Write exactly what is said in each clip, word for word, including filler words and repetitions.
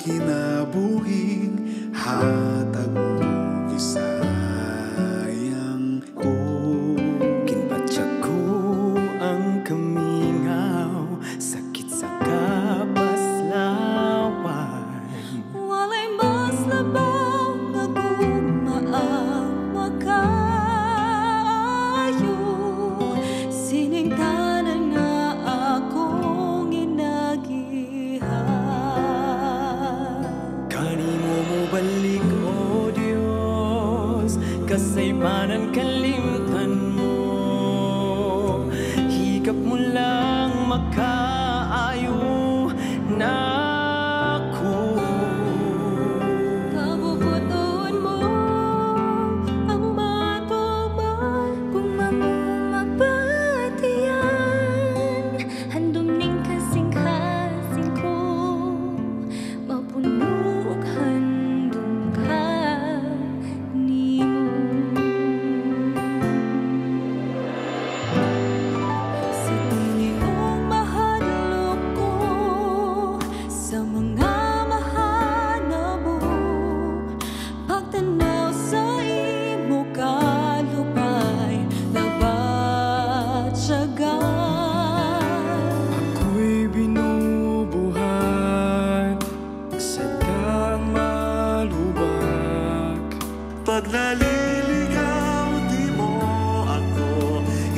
kinabuhing hatag mo gisayang ko. Kinpatsyag ko ang kamingaw, sakit sa kapaslawan. Walay mas labaw nga gumaang makaayo, siningtanan nga akong inagihan. Kanimo mo balik, O Diyos, kasaypanan kalimtan mo. Higap mo lang makaayo na ako. Kabubuton mo ang matuman kung mamumapatiyan. Handom ning kasing-kasing ko, mapuno og handom ka nimo. Sa Panginoong mahadlok ko, sa mga mahanabo, pagtanaw sa imo kalupay, labat tiyaga. Ako'y binubuhat sa dang malubak. Pag naliligaw, di mo ako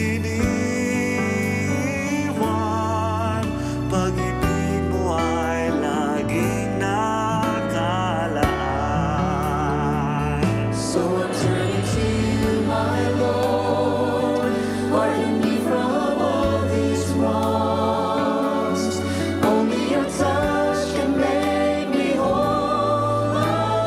iniwan. Pag-ibig mo ay laging nakalaan. So I'm turning to you, my Lord. Pardon me from all these wrongs. Only your touch can make me whole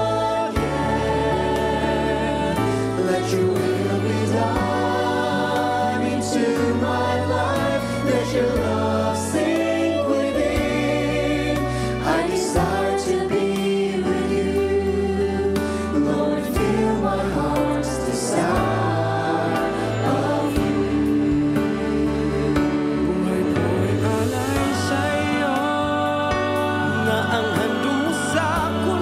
again. Let your will be done into my life. Let your love sink within. I desire to be with you. Lord, fill my heart's desire of you. Buhay ko'y alay sa'yo, na ang handog mo sa'kin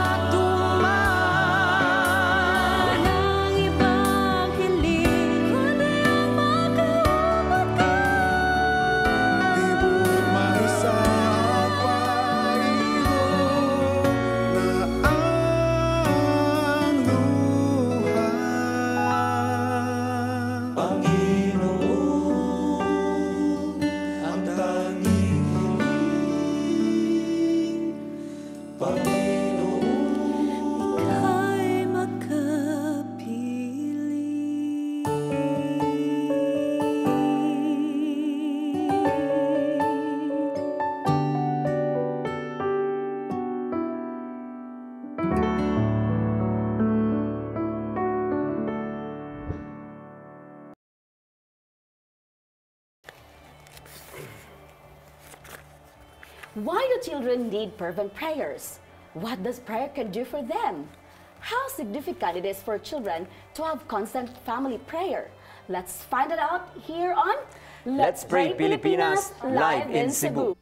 matuman. Walang ibang hiling kundi ang makaubot ka. Tibok maisa at paiho na ang luha. Panginoon, ang tanging hiling. Panginoon, Ika'y makapili. Why do children need fervent prayers? What does prayer can do for them? How significant it is for children to have constant family prayer? Let's find it out here on Let's Pray Pilipinas, live in Cebu.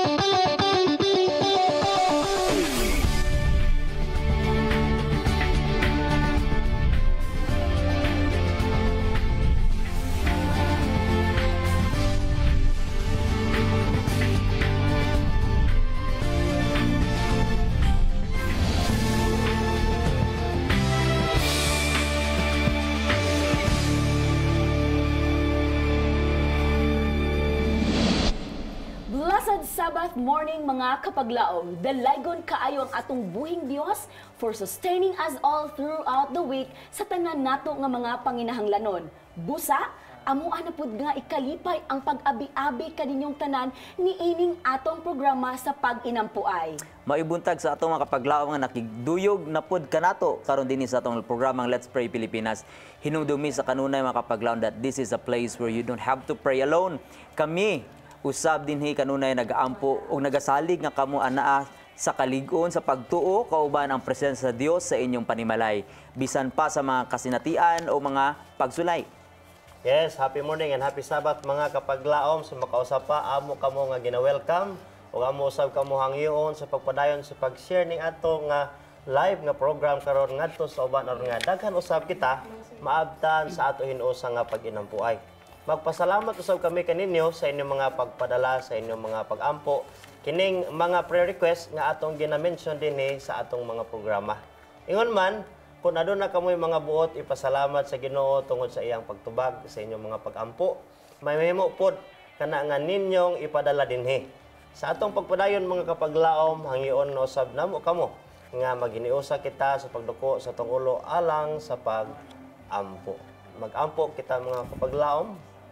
Blessed Sabbath morning mga kapaglaom. Dalaygon kaayo ang atong buhing Dios for sustaining us all throughout the week sa tanan nato nga mga panginahanglanon. Busa, amuan na pud nga ikalipay ang pag-abi-abi kaninyong tanan ni ining atong programa sa pag-inampuay. Maibuntag sa atong mga kapaglaom nga nakigduyog na pud kanato karon dinhi sa atong programang Let's Pray Pilipinas. Hinumdumi sa kanunay mga kapaglaom that this is a place where you don't have to pray alone. Kami usab dinhi kanunay nagaampo og nagasalig nga kamo anaa sa kalig-on sa pagtuo kauban ang presensya sa Dios sa inyong panimalay bisan pa sa mga kasinatian o mga pagsulay. Yes, happy morning and happy Sabbath mga kapaglaom. Sa makausap pa, amo kamo nga gina-welcome ug amo usab kamo hangyoon sa pagpadayon sa pag-share ning ato nga live nga program karon ngadto sa uban aron nga daghan usab kita maabtan sa ato hinusa nga pag-inampuay. Magpasalamat usab kami kaninyo sa inyong mga pagpadala, sa inyong mga pag-ampo, kining mga prayer request nga atong gina-mention dinhi sa atong mga programa. Ingon man, kung aduna kamoy mga buot, ipasalamat sa Ginoo tungod sa iyang pagtubag sa inyong mga pag-ampo. May mahimo pod kana nga ninyong ipadala dinhi. Sa atong pagpadayon mga kapaglaom, hangyoon na usab namo kamo nga maginiusa kita sa pagduko sa atong ulo alang sa pag-ampo. Mag-ampo kita mga kapaglaom.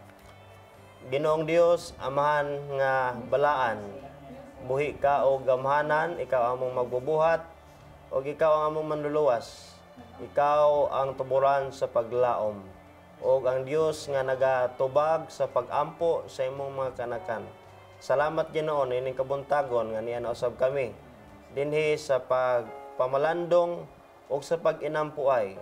Ginoong Dios, amahan nga balaan, buhi ka o gamhanan, ikaw among magbubuhat, o ikaw ang among manluluwas. Ikaw ang tuburan sa paglaom, o ang Dios nga nagatubag sa pag-ampo sa imong mga kanakan. Salamat Ginoo ining kabuntagon nga niya nausab kami dinhi sa pagpamalandong o sa pag-inampuay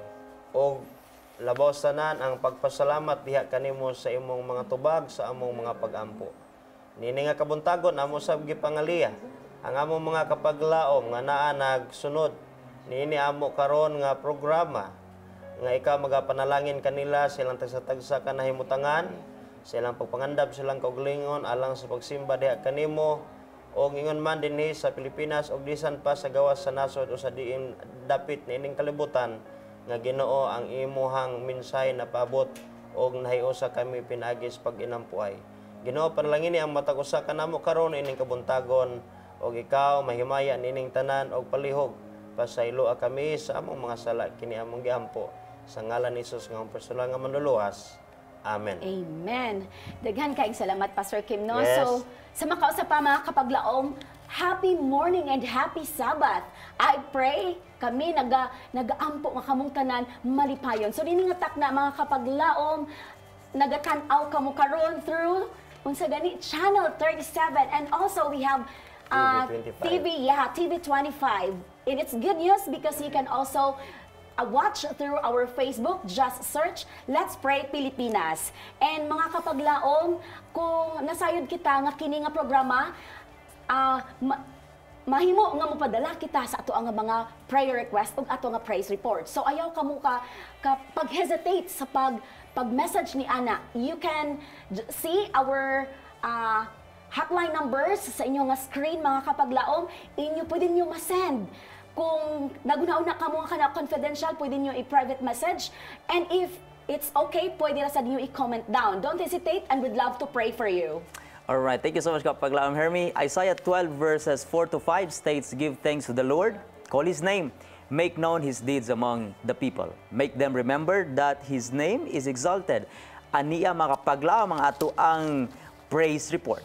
o labaw tanan ang pagpasalamat diha kanimo sa imong mga tubag sa among mga pag-ampo. Nini nga kabuntagon amo sab gipangaliya ang among mga kapaglaom nga naa nagsunod niini amo karon nga programa nga ikaw magapanalangin kanila silang tagsa-tagsa ka nahimutangan, silang pagpangandap silang kaugalingon alang sa pagsimba diha kanimo o ingon man dinhi sa Pilipinas o bisan pa sa gawas sa nasod o sa diin dapit niining kalibutan nga Ginoo ang imuhang minsay na paabot og nahiusa kami pinagis pag-inampuay. Ginoo panalangin ang matag usa kanamo karon ining kabuntagon og ikaw mahimaya nining tanan og palihog pasayloa kami sa among mga sala kini among giampo sa ngalan ni Jesus nga among personal nga manluluwas. Amen. Amen. Daghan kaayong salamat, Pastor Kim. No? Yes. So, sa makausa pa mga kapaglaom, happy morning and happy Sabbath. I pray kami naga nagaampo nga kamong tanan malipayon. So, dini nga tak na mga kapaglaom, nagatanaw kamo karon through unsa gani channel thirty-seven, and also we have uh, T V twenty-five. T V, yeah, T V twenty-five. And it's good news because you can also uh, watch through our Facebook. Just search Let's Pray Pilipinas. And mga kapaglaom, kung nasayod kita nga kini nga programa, uh, ma- mahimo nga mopadala kita sa ato nga mga prayer request ug ato nga praise report. So ayaw kamo ka, ka pag-hesitate sa pag pag-message ni Ana. You can j- see our uh, hotline numbers sa inyong nga screen mga kapaglaom. Inyo pwede nyo ma-send. Kung nagunauna ka mo ka na confidential, pwede nyo i-private message. And if it's okay, pwede na sa nyo i-comment down. Don't hesitate and we'd love to pray for you. Alright, thank you so much, Kapaglaom Hermie. Isaiah twelve verses four to five states, "Give thanks to the Lord, call His name, make known His deeds among the people. Make them remember that His name is exalted." Aniya mga kapaglaom ang ato ang praise report.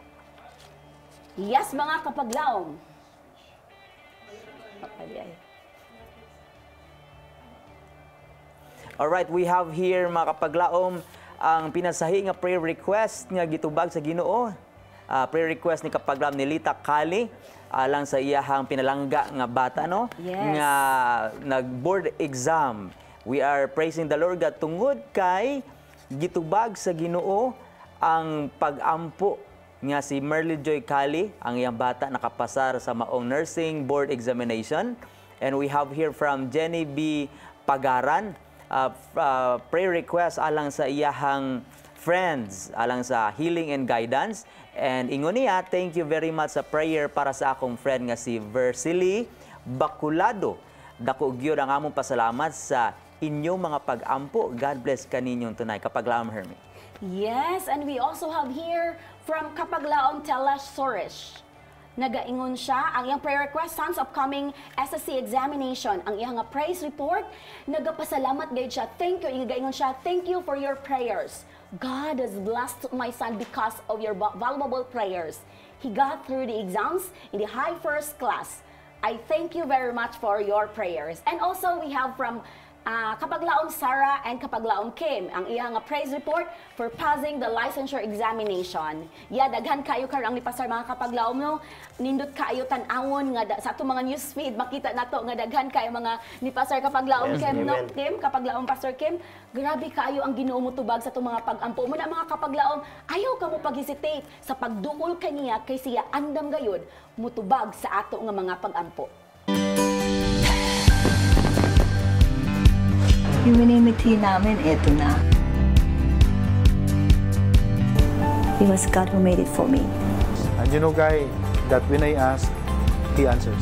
Yes, mga kapaglaom. Okay. Alright, we have here mga kapaglaom ang pinasahi nga prayer request nga gitubag sa Ginoo. Uh, prayer request ni kapaglaom ni Lita Kali alang sa iyahang pinalangga nga bata no Yes. nga nag-board exam. We are praising the Lord God tungod kay gitubag sa Ginoo ang pag-ampo nga si Merly Joy Kali, ang iyang bata nakapasar sa maong nursing board examination. And we have here from Jenny B. Pagaran, uh, uh, prayer request alang sa iyahang friends, alang sa healing and guidance. And ingon niya, thank you very much sa prayer para sa akong friend nga si Versily Baculado. Dako gyud ang among pasalamat sa inyong mga pag-ampo. God bless kaninyong tunay. Kapaglaom Hermie. Yes, and we also have here from Kapaglaom Telash Sorish. Nagaingon siya ang iyang prayer request son's upcoming S S C examination. Ang iyang nga praise report, nagapasalamat gayud siya. Thank you. Ingaingon siya, thank you for your prayers. God has blessed my son because of your valuable prayers. He got through the exams in the high first class. I thank you very much for your prayers. And also we have from ah, kapaglaom Sarah and kapaglaom Kim ang iyang nga praise report for passing the licensure examination. Ya daghan kayo karang ni Pastor mga kapaglaom no. Nindot kayo tan-awon nga da- sa ato mga news feed makita nato nga daghan kayo mga ni Pastor kapaglaom Yes, Kim no. amen. Kim kapaglaom Pastor Kim, grabe kayo ang Ginoo mo tubag sa atong mga pag-ampo mo na mga kapaglaom. Ayaw ka mo pag-hesitate sa pagduol kaniya kay siya andam gayud mutubag sa ato nga mga pag-ampo. Humanity namin, eto na. It was God who made it for me. And you know, Guy, that when I ask, He answers.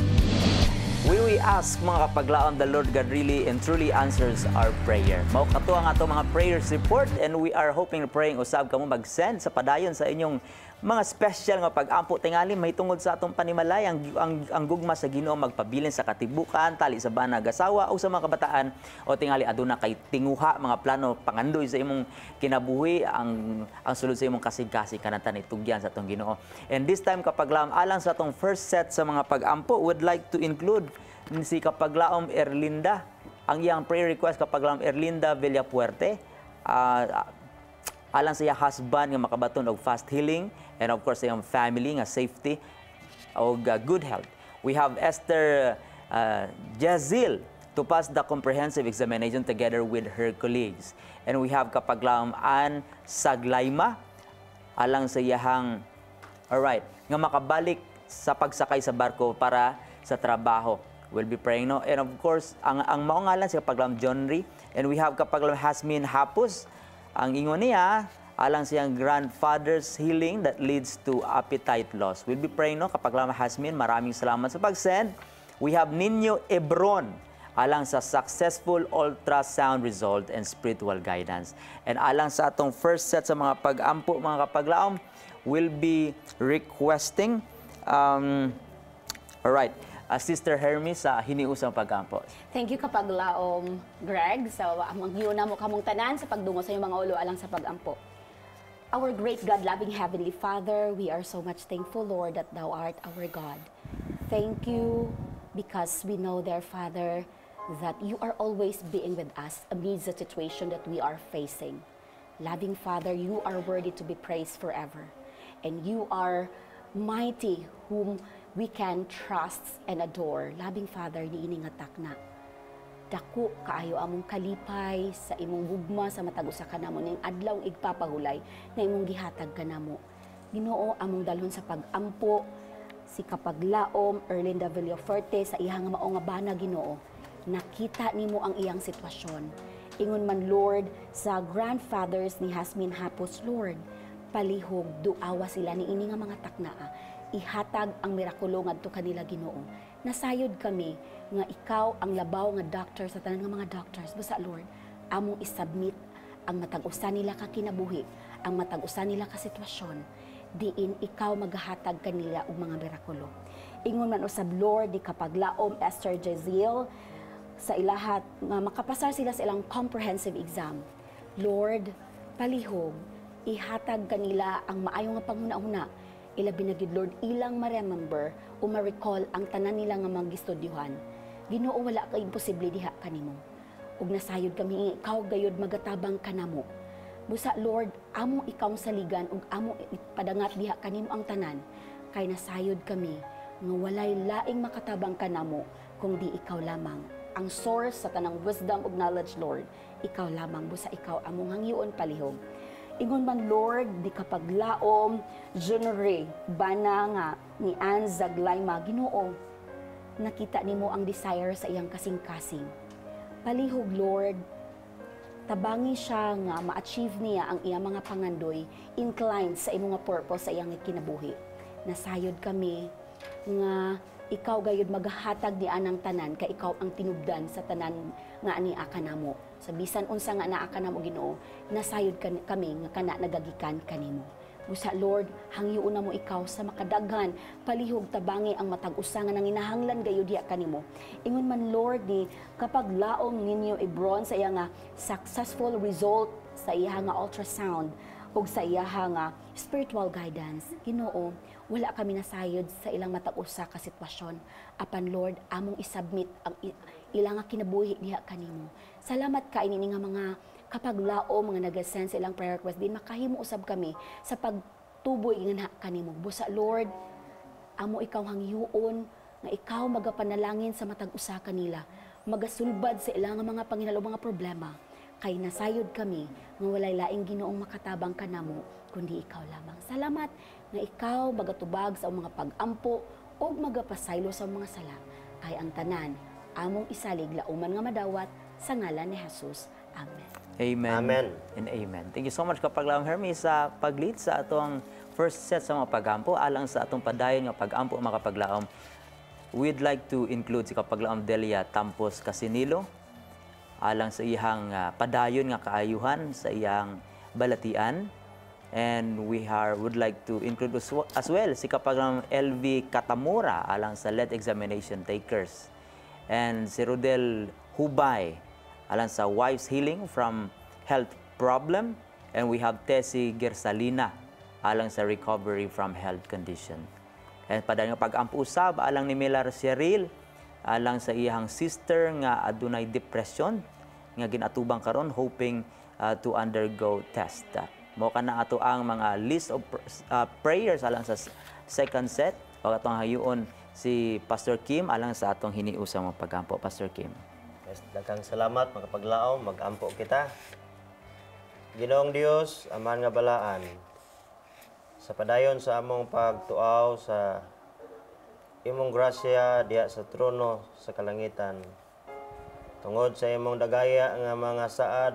When we ask mga kapaglaom, the Lord God really and truly answers our prayer. Mao kato ang ato mga prayers report and we are hoping and praying usab kamo mag-send sa padayon sa inyong mga special nga pag-ampo tingali may tungod sa atong panimalay ang, ang, ang gugma sa Ginoo magpabilin sa katibukan, tali sa banag asawa o sa mga kabataan o tingali aduna kay tinguha mga plano pangandoy sa imong kinabuhi ang ang sulod sa imong kasig-kasig kanatan itugyan sa atong Ginoo. And this time kapaglaom alang sa atong first set sa mga pag-ampo would like to include si kapaglaom Erlinda. Ang iyang prayer request kapaglaom Erlinda Villapuerte. Uh, alang sa iyang husband nga makabaton og fast healing and of course sa iyang family nga safety og uh, good health. We have Esther uh, Jazil to pass the comprehensive examination together with her colleagues. And we have kapaglaom Ann Saglayma alang sa iyang alright nga makabalik sa pagsakay sa barko para sa trabaho. We'll be praying, no? And of course, ang, ang maungalan si kapaglaom John Ree. And we have kapaglaom Hasmin Hapus. Ang ingon niya, alang siyang grandfather's healing that leads to appetite loss. We'll be praying, no? Kapaglaom Hasmin, maraming salamat sa pag-send. We have Ninyo Ebron, alang sa successful ultrasound result and spiritual guidance. And alang sa atong first set sa mga pag-ampo, mga kapaglaom, we'll be requesting, um, all right, Uh, Sister Hermes sa hiniusang pag-ampo. Thank you kapaglaom Greg sa amang na mo kamong tanan sa pagdungo sa iyong mga ulo alang sa pag-ampo. Our great God, loving Heavenly Father, we are so much thankful, Lord, that Thou art our God. Thank you because we know, dear Father, that You are always being with us amidst the situation that we are facing. Loving Father, You are worthy to be praised forever. And You are mighty, whom we can trust and adore. Labing Father, niini nga takna. Dako kaayo among kalipay sa imong gugma sa matag usa kanamo ning adlaw igpapahulay na imong gihatag kanamo. Ginoo among dalhon sa pag-ampo si kapaglaom Erlinda Villafuerte sa iyang mao nga bana Ginoo. Nakita nimo ang iyang sitwasyon. Ingon man Lord sa grandfathers ni Hasmin Hapos, Lord, palihog duawa sila niini nga mga taknaa. Ihatag ang mirakulo ngadto kanila Ginoo. Nasayod kami nga ikaw ang labaw nga doctor sa tanan nga mga doctors. Basta Lord, among isubmit ang matag-usa nila ka kinabuhi, ang matag-usa nila ka sitwasyon. Diin ikaw magahatag kanila og mga mirakulo. Ingon man usab Lord di kapaglaom Esther Jazil sa ilahat nga makapasar sila sa ilang comprehensive exam. Lord, palihog ihatag kanila ang maayo nga panghuna-huna. Ilabi na gid Lord ilang ma-remember o ma-recall ang tanan nila nga magistudyuhan. Ginoo wala ka imposible diha kanimo. Ug nasayod kami ikaw gayud magatabang kanamo. Busa Lord, amo ikaw saligan ug amo padangat diha kanimo ang tanan. Kay nasayod kami nga walay laing makatabang kanamo kung di ikaw lamang. Ang source sa tanang wisdom ug knowledge Lord, ikaw lamang. Busa ikaw among hangyoon palihog. Ingon man Lord, di kapaglaom, Junore, bana nga ni Ann Zaglayma, Ginoo, nakita nimo ang desire sa iyang kasing-kasing. Palihog Lord, tabangi siya nga ma-achieve niya ang iyang mga pangandoy, inclined sa imong nga purpose sa iyang kinabuhi. Nasayod kami nga ikaw gayud maghatag ni anang tanan kay ikaw ang tinubdan sa tanan nga ani kanamo. Sa bisan unsa nga naa kanamo Ginoo, nasayod kan kami nga kana nagagikan kanimo. Busa Lord, hangyoon na mo ikaw sa makadaghan, palihog tabangi ang matag-usa nga nanginahanglan gayud diha kanimo. Ingon man Lord ni kapag laong ninyo Ebron sa iya nga successful result sa iya nga ultrasound ug sa iya nga spiritual guidance. Ginoo, wala kami nasayod sa ilang matag-usa ka sitwasyon. Apan Lord, among isubmit ang ilang nga kinabuhi diha kanimo. Salamat kay ini nga mga kapaglao, mga nag-send sa ilang prayer request din makahimo usab kami sa pagtuboy nga kanimo. Busa Lord, amo ikaw hangyoon nga ikaw magapanalangin sa matag usa kanila, magasulbad sa ilang mga panginalo mga problema. Kay nasayod kami nga walay laing Ginoong makatabang kanamo kundi ikaw lamang. Salamat nga ikaw magatubag sa mga pag-ampo o magapasaylo sa mga sala. Kay ang tanan among isalig lauman nga madawat sa ngalan ni Jesus. Amen. Amen. Amen. And amen. Thank you so much Kapaglaong Hermie sa pag-lead sa atong first set sa mga pag-ampo alang sa atong padayon nga pag-ampo mga Kapaglaom. We'd like to include si Kapaglaom Delia Tampos Casinilo alang sa iyang uh, padayon nga kaayuhan sa iyang balatian. And we are, would like to include as well si Kapaglaom L V Katamura alang sa lead examination takers. And si Rodel Hubay alang sa wife's healing from health problem. And we have Tessie Gersalina alang sa recovery from health condition. And padayon nga pag-ampo usab alang ni Milar Cyril alang sa iyang sister nga adunay depression nga ginatubang karon hoping uh, to undergo test. Uh, mo kana ato ang mga list of uh, prayers alang sa second set o atong hayuon si Pastor Kim alang sa atong hiniusang mga pag-ampo. Pastor Kim. Yes, daghang salamat mga kapaglaom, mag-ampo kita. Ginoong Dios, aman nga balaan, sa padayon sa among pagtuaw sa imong grasya diha sa trono sa kalangitan. Tungod sa imong dagaya nga mga saad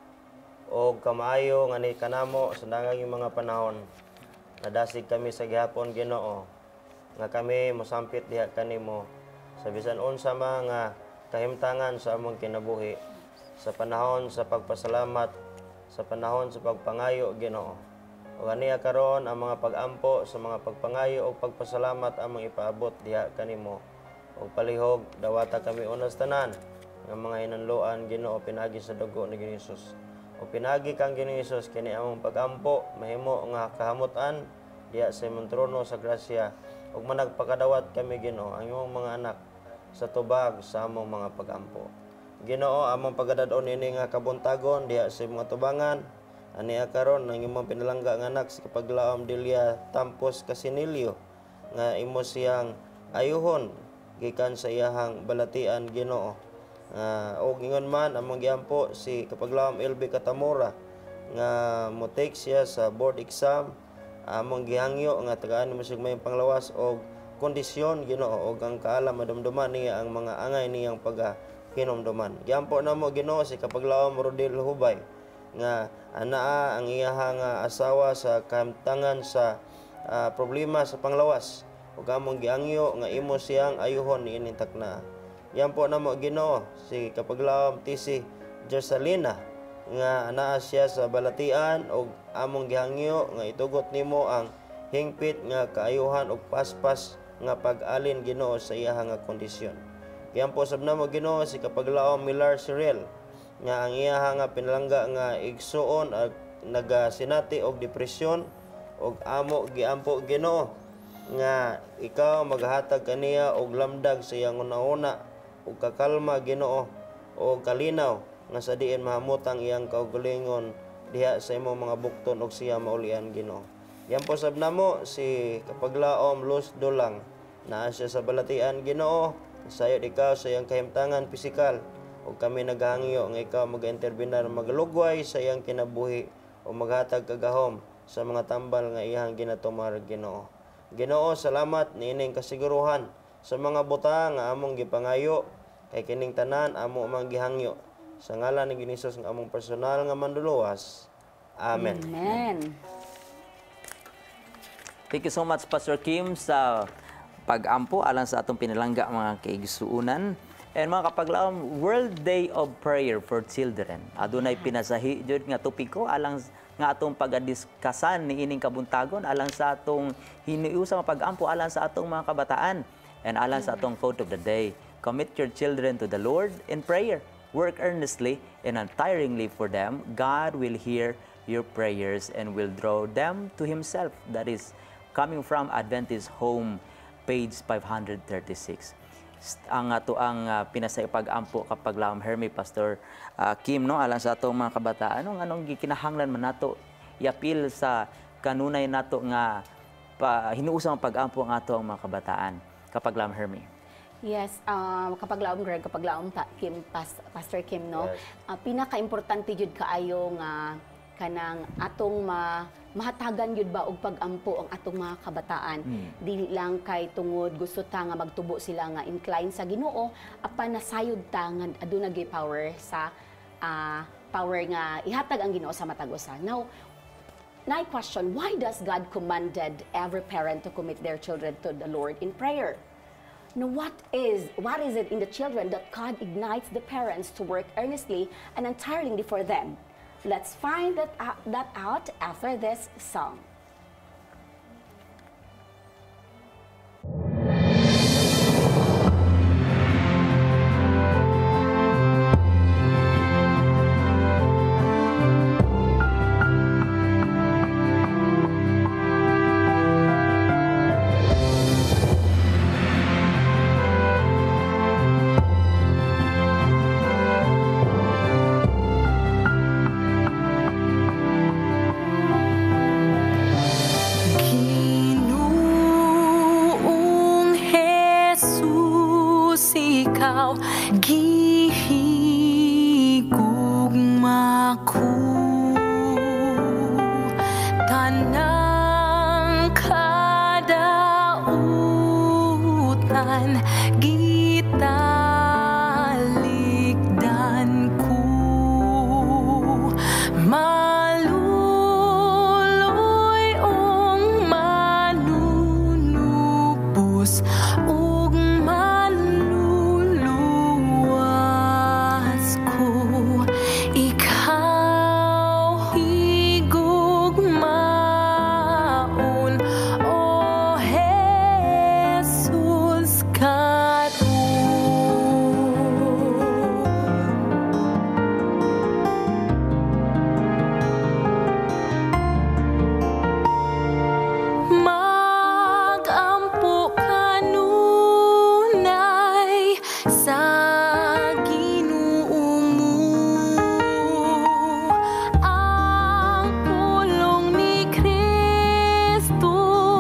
o kamaayo nga ni kanamo sa daghang mga panahon, nadasig kami sa gihapon Ginoo nga kami mosampit diha kanimo sa bisan unsa mga kahimtangan sa among kinabuhi, sa panahon sa pagpasalamat, sa panahon sa pagpangayo Ginoo. O ganiya karon ang mga pag-ampo sa mga pagpangayo o pagpasalamat among ipaabot diha kanimo. O palihog dawata kami unas tanan nga mga hinanloan Ginoo pinagi sa dugo ni Hesus. O pinagi kang Ginoong Hesus kini among pag-ampo mahimo nga kahamutan diha sa imong trono sa grasya. Ug managpakadawat kami Ginoo ang imong mga anak sa tubag sa among mga pag-ampo. Ginoo, among pagadadon ini nga kabuntagon diha sa mga tubangan. Aniya karon ang imong pinalangga nga anak si Kapaglaom Delia Tampos Casinilio nga imo siyang ayuhon gikan sa iyahang balatian Ginoo. Uh, o gingon man among giampo si Kapaglaom L V Katamura nga mo take siya sa board exam. Among gihangyo nga tagaan mo sig may panglawas og kondisyon Ginoo og ang kaalam madumduman niya ang mga angay niyang pagahinomduman. Giampo namo Ginoo si Kapaglaom Rodel Hubay nga anaa ang iyahang asawa sa kahimtangan sa uh, problema sa panglawas ug among giangyo nga imo siyang ayuhon niini takna. Giampo namo Ginoo si Kapaglaom Tessie Gersalina nga anaa siya sa balatian ug among gihangyo nga itugot nimo ang hingpit nga kaayuhan ug paspas nga pag-alin Ginoo sa iyahang kondisyon. Giampo sab namo Ginoo si Kapaglaom Milar Cyril nga ang iyahang pinalangga nga igsuon ag nagasinati og depresyon ug amo giampo Ginoo nga ikaw maghatag kaniya og lamdag sa iyang una-una ug kakalma Ginoo o kalinaw nga sa diin mahamutang iyang kaugalingon diha sa imong mga bukton ug siya maulian Ginoo. Yan po sab namo si Kapaglaom Luz Dulang na siya sa balatian Ginoo sayod ikaw sa iyang kahimtangan pisikal ug kami naghangyo nga ikaw mag-interbenar maglugway sa iyang kinabuhi o maghatag kagahom sa mga tambal nga iyang ginatumar Ginoo. Ginoo, salamat niining kasiguruhan sa mga butang nga among gipangayo kay kining tanan amo mang gihangyo sa ngalan ni Hesus nga among personal nga manduluwas. Amen. Amen. Thank you so much, Pastor Kim, sa pag-ampo alang sa atong pinalangga mga kaigsuunan. And mga Kapaglaom, World Day of Prayer for Children. Adunay pinasahi jud nga topiko alang nga atong pagadiskasan ni ining kabuntagon alang sa atong hiniusa nga pag-ampo alang sa atong mga kabataan and alang sa atong quote of the day. Commit your children to the Lord in prayer. Work earnestly and untiringly for them. God will hear your prayers and will draw them to Himself. That is coming from Adventist Home, page five hundred thirty-six. ang ato ang uh, pinasay pag-ampo kapag laom Hermie Pastor uh, Kim no alang sa atong mga kabataan anong anong gikinahanglan man nato iapil sa kanunay nato nga pa, hinuusang pag-ampo ang ato ang mga kabataan kapag laom Hermie. Yes, um, kapag laom Greg, kapag laom pa, Kim, Pas, Pastor Kim, no? Yes. Uh, pinaka-importante jud kaayo nga kanang atong ma mahatagan yun ba og pag-ampo ang atong mga kabataan. Mm. Dili lang kay tungod gusto ta nga magtubo sila nga incline sa Ginoo, apan nasayod ta nga aduna gyud power sa uh, power nga ihatag ang Ginoo sa matag usa. Now, na question, why does God commanded every parent to commit their children to the Lord in prayer? Now, what is what is it in the children that God ignites the parents to work earnestly and entirely for them? Let's find that, uh, that out after this song. Ginoong Jesus, ikaw gihigugma ko. Tanang kadautan gitalikdan ko. Maluluy ong manunubos ug manluluwas ko. Ikaw higugmaon, O Jesus, magampo kanunay sa Ginoo mo. Ang pulong ni Kristo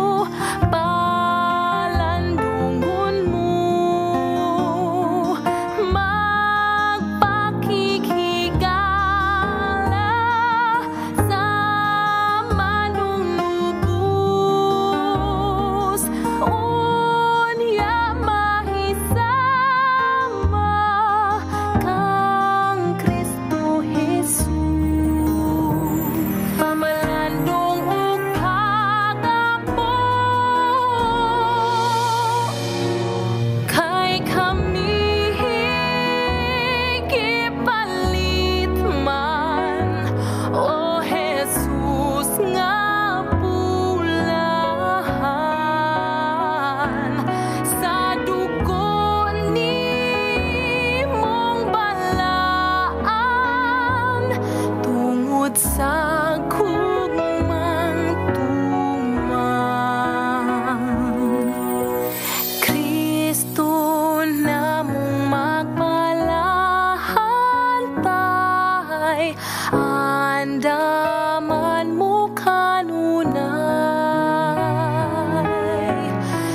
palandungon mo. Magpakikigala sa manunubos. Unya mahisama kang Kristo Jesus. Pamalandong ug pag-ampo kay kami gipalit man, O Jesus, nga pulahan sa dugo nimong balaan tungod sa gugmang tuman. Kristo namong magpalahantay, andaman mo kanunay.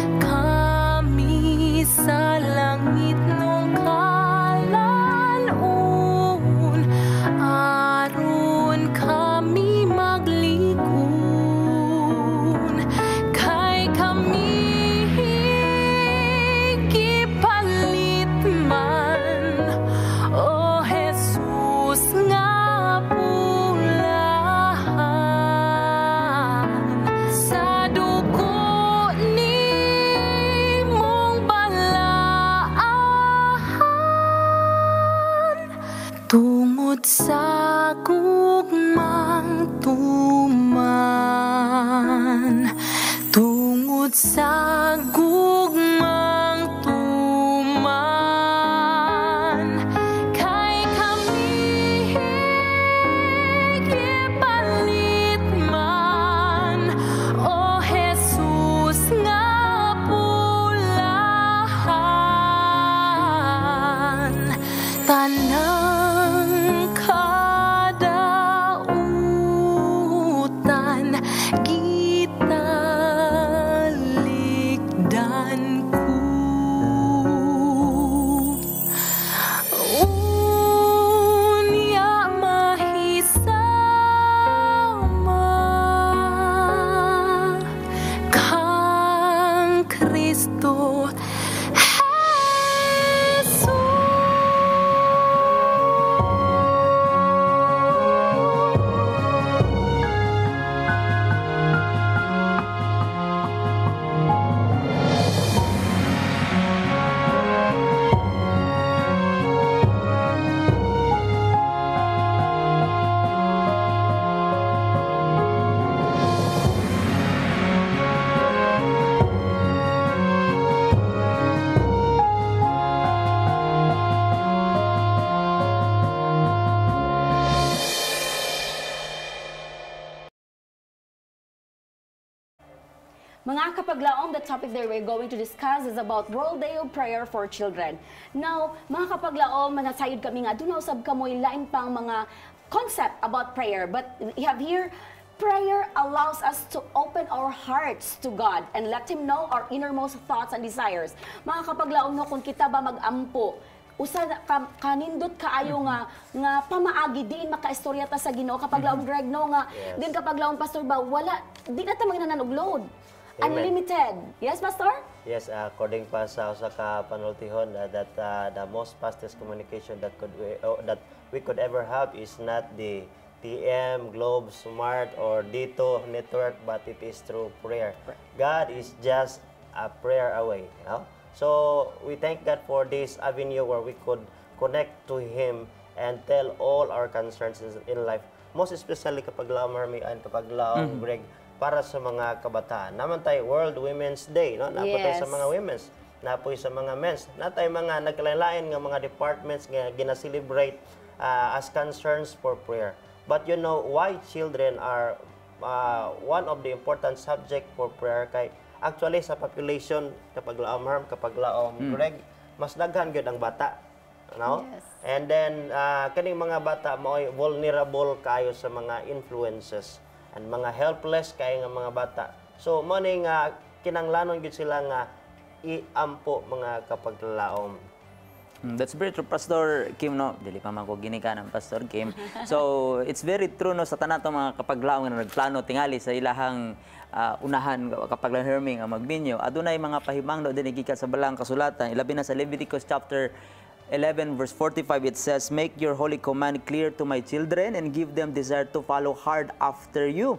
Kami sa langit nung kalanon, aron kami magligon. Kay kami gipalit man, O Jesus, nga pulahan sa dugo nimong balaan tungod sa gugmang tuman. Tungod sa gugmang tuman. Kay kami gipalit man, O Jesus, nga pulahan Mga kapaglaom, the topic that we're going to discuss is about World Day of Prayer for Children. Now, mga kapaglaom, manasayod kami nga, doon usab kamoy lain pang mga concept about prayer. But we have here, prayer allows us to open our hearts to God and let Him know our innermost thoughts and desires. Mga kapaglaom, no, kung kita ba mag-ampo, usa ka, kanindot kaayo nga nga pamaagi diin makaistorya ta sa Ginoo kapag laom Greg no nga Yes. din kapag laom pastor ba wala di na ta magnanan og load. Amen. Unlimited. Yes, pastor? Yes, uh, according pa sa usa ka panultihon uh, that uh, the most fastest communication that could we, oh, that we could ever have is not the T M, Globe, Smart, or Dito network, but it is through prayer. God is just a prayer away. You know? So we thank God for this avenue where we could connect to Him and tell all our concerns in life. Most especially kapag laom Marmi and kapag laom Greg, para sa mga kabataan. Naman tayo World Women's Day, no? Napo tayo sa Yes. mga women's, napoy sa mga men's. Na tayo mga nagkalain-lain nga mga departments nga gina-celebrate uh, as concerns for prayer. But you know why children are uh, one of the important subject for prayer kay actually sa population kapag laom harm kapag laom Greg, mas daghan gyud ang bata. No? Yes. And then uh, kaning mga bata mao'y vulnerable kayo sa mga influences and mga helpless kay nga mga bata. So mo ni nga kinanglanon gyud sila nga iampo mga kapaglaom. Mm, That's very true, Pastor Kim, no? Dili pa man ko ginikanan, Pastor Kim. So, it's very true, no, sa tanan to mga kapaglaom nga nagplano tingali sa ilahang ah, unahan kapag lang herming ang magbinyo. Adunay mga pahimangno din gikan sa balang kasulatan, ilabi na sa Leviticus chapter eleven verse forty-five, it says, "Make your holy command clear to my children and give them desire to follow hard after you."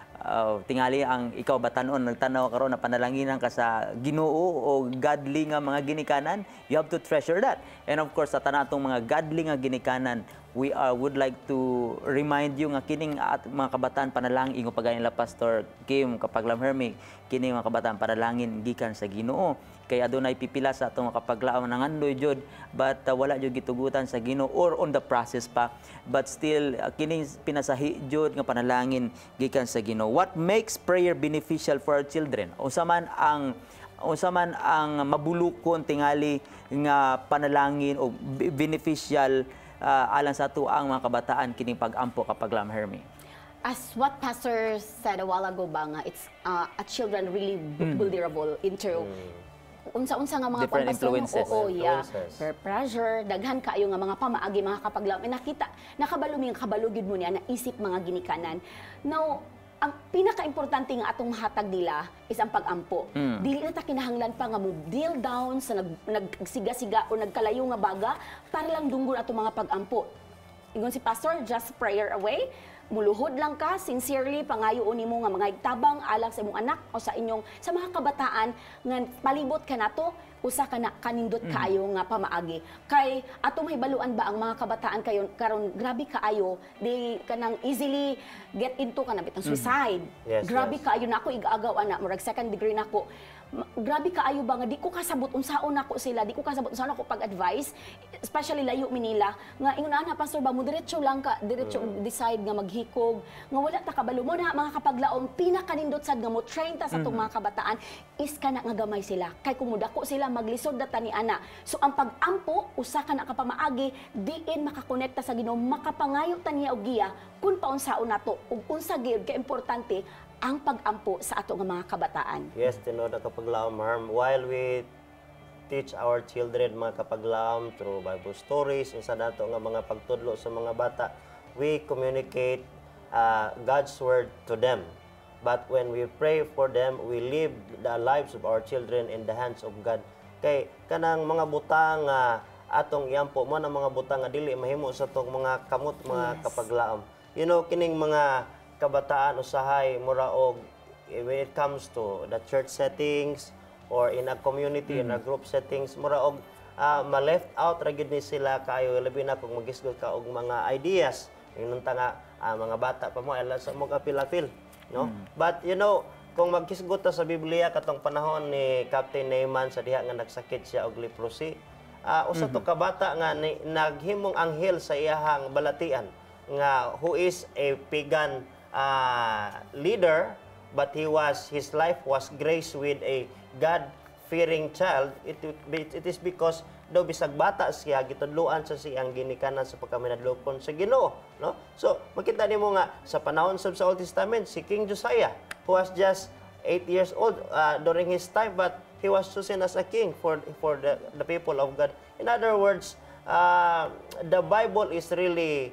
Uh, tingali ang ikaw batanon nagtanaw karon na panalanginan ka sa Ginoo o godly nga mga ginikanan, you have to treasure that. And of course sa tanatong mga godly nga ginikanan, we are would like to remind you nga kining at mga kabataan panalangin ingo pagayon la Pastor Kim kapag lam hermi kini mga kabataan panalangin gikan sa Ginoo kay adunay pipila sa atong kapaglaom nangandoy jud but uh, wala jud gitugutan sa Ginoo or on the process pa, but still uh, kining pinasahi jud nga panalangin gikan sa Ginoo. What makes prayer beneficial for our children? Unsa man ang unsa man ang mabulukon tingali nga panalangin o be- beneficial uh, alang sa ato ang mga kabataan kining pag-ampo kapag lam hermi? As what Pastor said a while ago ba nga, it's uh, a children really vulnerable into unsa-unsa nga mga Different pampastor nga, influences. oo, yeah. Influences. Peer pressure, daghan kaayo nga mga pamaagi, mga kapaglaom. Eh, nakita, nakabalo mi nga kabalo gyud mo niya na isip mga ginikanan. Now, ang pinaka-importante nga atong hatag nila is ang pag-ampo. Dili na ta kinahanglan pa nga mo deal down sa nag, nagsiga-siga o nagkalayo nga baga para lang dunggon atong mga pag-ampo. Ingon si Pastor, just prayer away. Muluhod lang ka, sincerely, pangayoon nimo nga mga igtabang alang sa imong anak o sa inyong, sa mga kabataan nga palibot ka nato, usa ka na kanindot kaayo nga pamaagi. Kay atong mahibaluan ba ang mga kabataan kayo karon grabe kaayo, di kanang easily get into kanang bitang suicide. Yes, grabe yes. kaayo nako igagaw ana, murag second degree nako. Ma- Grabe kaayo ba nga di ko kasabot unsaon nako sila, di ko kasabot unsaon nako pag-advise, especially layo minila nga ingon ana pastor ba mo diretso lang ka, diretso decide nga maghikog, nga wala ta kabalo mo na mga kapaglaom pinakanindot sad nga mo train ta sa tong mga kabataan is kana nga gamay sila. Kay kung mudako sila maglisod data ni ana. So ang pag-ampo usa ka na kapamaagi diin makakonekta sa Ginoo, makapangayo ta niya og giya kun paunsaon nato ug unsa gyud ka importante ang pag-ampo sa ato nga mga kabataan. Yes, tinood ang kapaglaom harm. While we teach our children mga kapaglaom through Bible stories, unsa nato nga mga pagtudlo sa mga bata, we communicate uh, God's word to them. But when we pray for them, we leave the lives of our children in the hands of God. Kay kanang mga butang nga atong iampo mo na mga butang nga dili mahimo sa tong mga kamot mga Yes. kapaglaom. You know kining mga kabataan usahay mura og when it comes to the church settings or in a community in a group settings mura og uh, ma-left out ra gyud ni sila kayo labi na kung magisgot ka og mga ideas ingon ta nga ah, mga bata pa mo ala sa mo apil-apil no but you know kung magkisgot ta sa Biblia katong panahon ni Captain Naaman sa diha nga nagsakit siya og leprosy uh, usa to ka bata nga ni, naghimong anghel sa iyahang balatian nga who is a pagan uh, leader but he was his life was graced with a God-fearing child, it, it is because daw bisag bata siya gitudloan sa siyang ginikanan sa pagkaminadlokon sa Ginoo, no? So makita nimo nga sa panahon sab sa Old Testament si King Josiah, who was just eight years old uh, during his time, but he was chosen as a king for for the, the people of God. In other words, uh, the Bible is really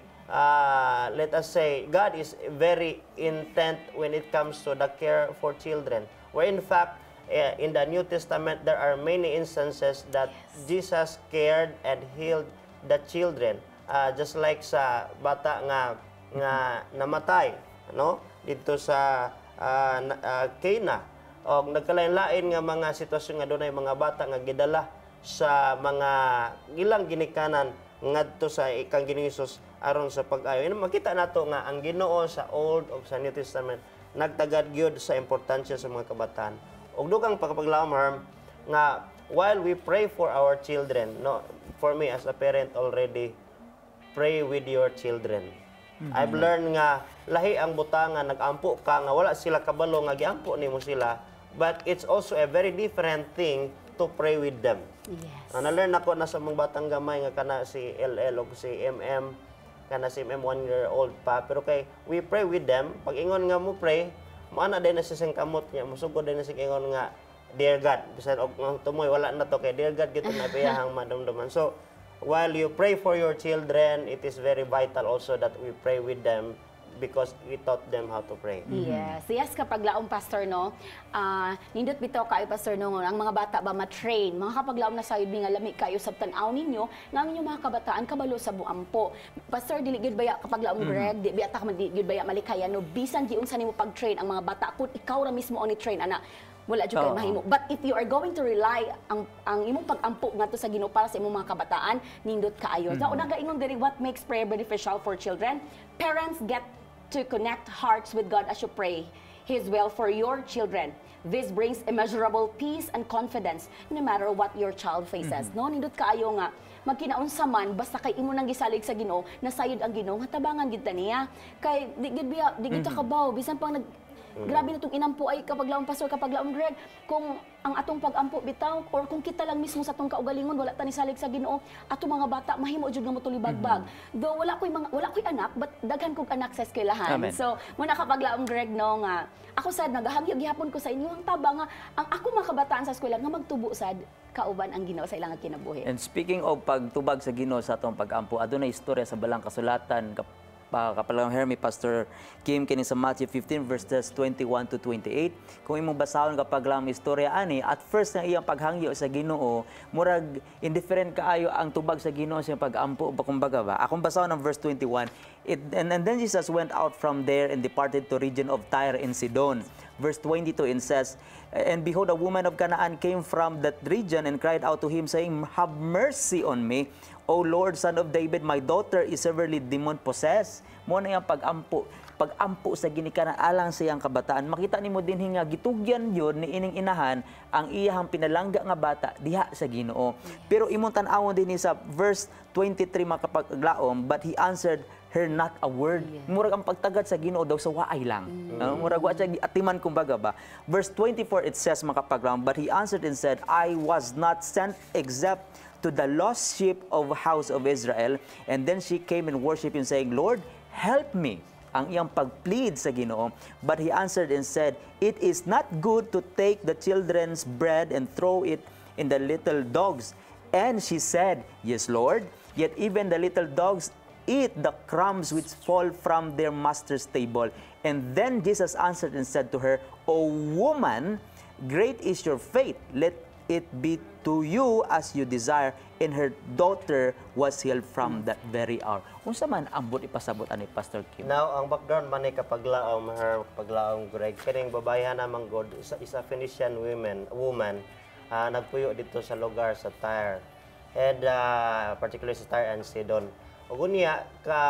Uh, let us say, God is very intent when it comes to the care for children. Where in fact, uh, in the New Testament, there are many instances that yes. Jesus cared and healed the children. Uh, just like sa bata nga nga namatay, no? Dito sa uh, uh, Cana. O nagkalain-lain nga mga sitwasyon nga dunay mga bata nga gidala sa mga ilang ginikanan ngadto sa ikang Ginoong Hesus aron sa pag-ayo. Makita nato nga ang Ginoo sa Old o sa New Testament nagtagad gyud sa importansya sa mga kabataan. Ug dugang pagpaglamar nga while we pray for our children, no, for me as a parent already, pray with your children. Mm-hmm. I've learned nga lahi ang butangan, nag-ampo ka nga wala sila kabalo nga giampo nimo sila, but it's also a very different thing to pray with them. Yes. Uh, na-learn ako na sa mga batang gamay nga kana si L L o si M M, kana si M M one year old pa, pero kay we pray with them. Pag ingon nga mo pray, maana din na siya sing kamot niya, musugod din na siya ingon nga dear God. Bisan og tumoy wala na to kay dear God gito na piyahang madumduman. So while you pray for your children, it is very vital also that we pray with them because we taught them how to pray. Yes. Yes, kapag laong pastor, no, uh, nindot bitaw kayo, pastor, no, ang mga bata ba ma-train, mga kapag laong na sayod, nga lami kayo sa tanaw ninyo, nga ang inyong mga kabataan, kabalo sa buampo. Pastor, dili gud baya kapag laong mm. Greg, di baya man di gud baya malikaya, no, bisan di unsa nimo pag-train ang mga bata, kung ikaw ra mismo ang ni-train, ana, wala jud kay mahimo. But if you are going to rely ang ang imong pag-ampo ngadto sa Ginoo para sa imong mga kabataan, nindot kaayo. Mm-hmm. So, una ga ingon diri, what makes prayer beneficial for children? Parents get to connect hearts with God as you pray His will for your children. This brings immeasurable peace and confidence no matter what your child faces. Mm-hmm. No, nindot kaayo nga magkinaunsa man basta kay imo nang gisalig sa Ginoo, nasayod ang Ginoo nga tabangan gid ta niya. Kay di gid biya di gid ta kabaw bisan pang nag Mm. Grabe na itong inampo ay kapag laong pastor, kapag laong Greg, kung ang atong pag-ampo bitaw, or kung kita lang mismo sa atong kaugalingon, wala tani salig sa Ginoo, atong mga bata, mahimo jud nga motulibagbag. Mm-hmm. Though wala ko'y mga, wala ko'y anak, but daghan kong anak sa eskwelahan. Amen. So, muna kapag laong Greg, no, nga, ako sad, nagahangyo gihapon ko sa inyo, ang taba nga, ang ako mga kabataan sa eskwela, nga magtubo sad, kauban ang Ginoo sa ilang kinabuhi. And speaking of pagtubag sa Ginoo sa atong pag-ampo, adunay istorya sa balang kasulatan, Uh, kapalang Hermi, Pastor Kim, kini sa Matthew fifteen verses twenty-one to twenty-eight. Kung imong basahon kapag lang istorya ani, at first na iyang paghangyo sa Ginoo, murag indifferent kaayo ang tubag sa Ginoo sa pag-ampo ba kumbaga ba. Akong basahon ang verse twenty-one. It, and, and then Jesus went out from there and departed to region of Tyre and Sidon. Verse twenty-two, it says, and behold, a woman of Canaan came from that region and cried out to him, saying, have mercy on me, O Lord, Son of David, my daughter is severely demon-possessed. Mo na yung pag-ampo, pag-ampo sa ginikanan alang sa iyang kabataan. Makita nimo din nga gitugyan yun ni ining inahan ang iyahang pinalangga nga bata diha sa Ginoo. Pero imong tan-awon din sa verse twenty-three makapaglaom, but he answered her not a word. Yeah. Murag ang pagtagad sa Ginoo daw sa waay lang. Mm. Uh, murag wa siya atiman kumbaga ba. Verse twenty-four it says makapaglaom, but he answered and said, I was not sent except to the lost sheep of the house of Israel. And then she came and worshipped him, saying, Lord, help me. Ang iyang pag-plead sa Ginoo. But he answered and said, it is not good to take the children's bread and throw it in the little dogs. And she said, yes, Lord, yet even the little dogs eat the crumbs which fall from their master's table. And then Jesus answered and said to her, O woman, great is your faith. Let it be to you as you desire. And her daughter was healed from that very hour. Unsa man ambot ipasabot ani Pastor Kim? Now, ang background man ay kapaglaom, her paglaom Greg, kining babayan namang God, isa, isa Phoenician woman, woman, uh, nagpuyo dito sa lugar sa Tyre. And uh, particularly sa Tyre and Sidon. Ug unya ka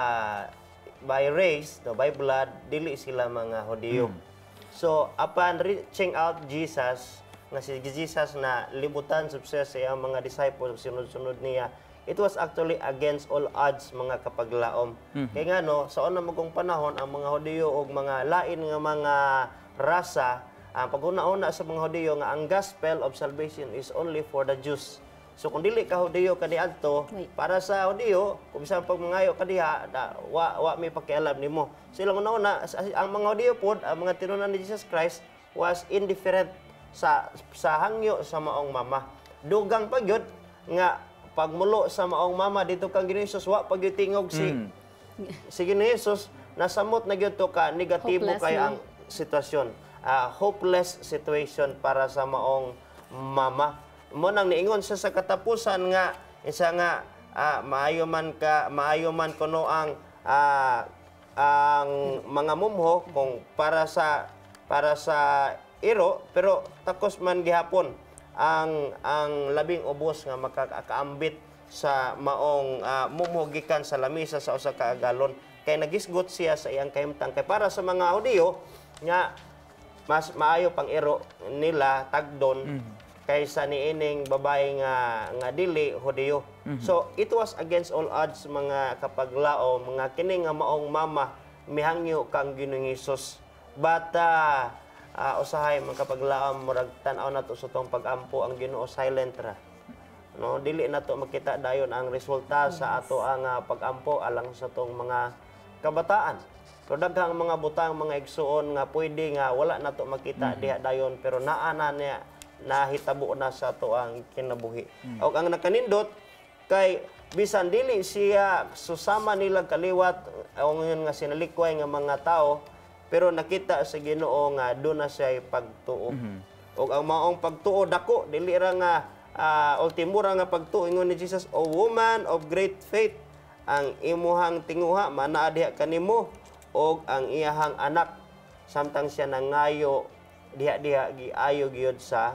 by race, no, by blood, dili sila mga Hudiyo. Mm. So, upon reaching out Jesus, nga si Jesus na libutan sa siya ang mga disciples sunod-sunod niya, it was actually against all odds mga kapaglaom. Mm-hmm. Kaya nga no, sa una magong panahon ang mga Hudiyo og mga lain nga mga rasa, ang pag-una-una sa mga Hudiyo nga ang gospel of salvation is only for the Jews. So kung dili ka Hudiyo kaniadto, Wait. para sa Hudiyo, kung bisan pag mangayo ka diha, da, wa wa may pakialam nimo. So ilang una-una, ang mga Hudiyo pod, ang mga tinunan ni Jesus Christ was indifferent sa sa hangyo sa maong mama. Dugang pagyud nga pagmulo sa maong mama dito kang Ginoong Hesus wa pagyud tingog si Mm. si Ginoong Hesus nasamot na gyud to ka negatibo Hopeless, kay no? ang sitwasyon. Ah, hopeless situation para sa maong mama. Mo nang niingon siya sa katapusan nga isa nga ah, maayo man ka maayo man kuno ang ah, ang mga mumho kung para sa para sa iro pero takos man gihapon ang ang labing ubos nga makakaambit sa maong uh, mumho gikan sa lamisa sa usa ka galon kay nagisgot siya sa iyang kahimtang kay para sa mga Hudiyo nga mas maayo pang iro nila tagdon kaysa niining babae nga nga dili Hudiyo. So it was against all odds mga kapaglao, mga kini nga maong mama mihangyo kang Ginoong Hesus. But uh, uh, usahay mga kapaglao murag tan-aw nato sa tong pag-ampo ang Ginoo silent ra. No, dili nato makita dayon ang resulta sa ato ang uh, pag-ampo alang sa tong mga kabataan. Pero daghang mga butang mga igsuon nga pwede nga wala nato makita diha dayon pero naa na niya nahitabo na sa ato ang kinabuhi. Mm. O ang nakanindot kay bisan dili siya susama nila kaliwat o ngayon nga sinalikway nga mga tao pero nakita sa Ginoo nga doon na siya pagtuo. Mm-hmm. O ang maong pagtuo dako dili ra nga uh, ultimo ra nga pagtuo ingon ni Jesus, "O woman of great faith, ang imuhang tinguha manaa diha kanimo og ang iyahang anak." Samtang siya nangayo diha-diha giayo gyud sa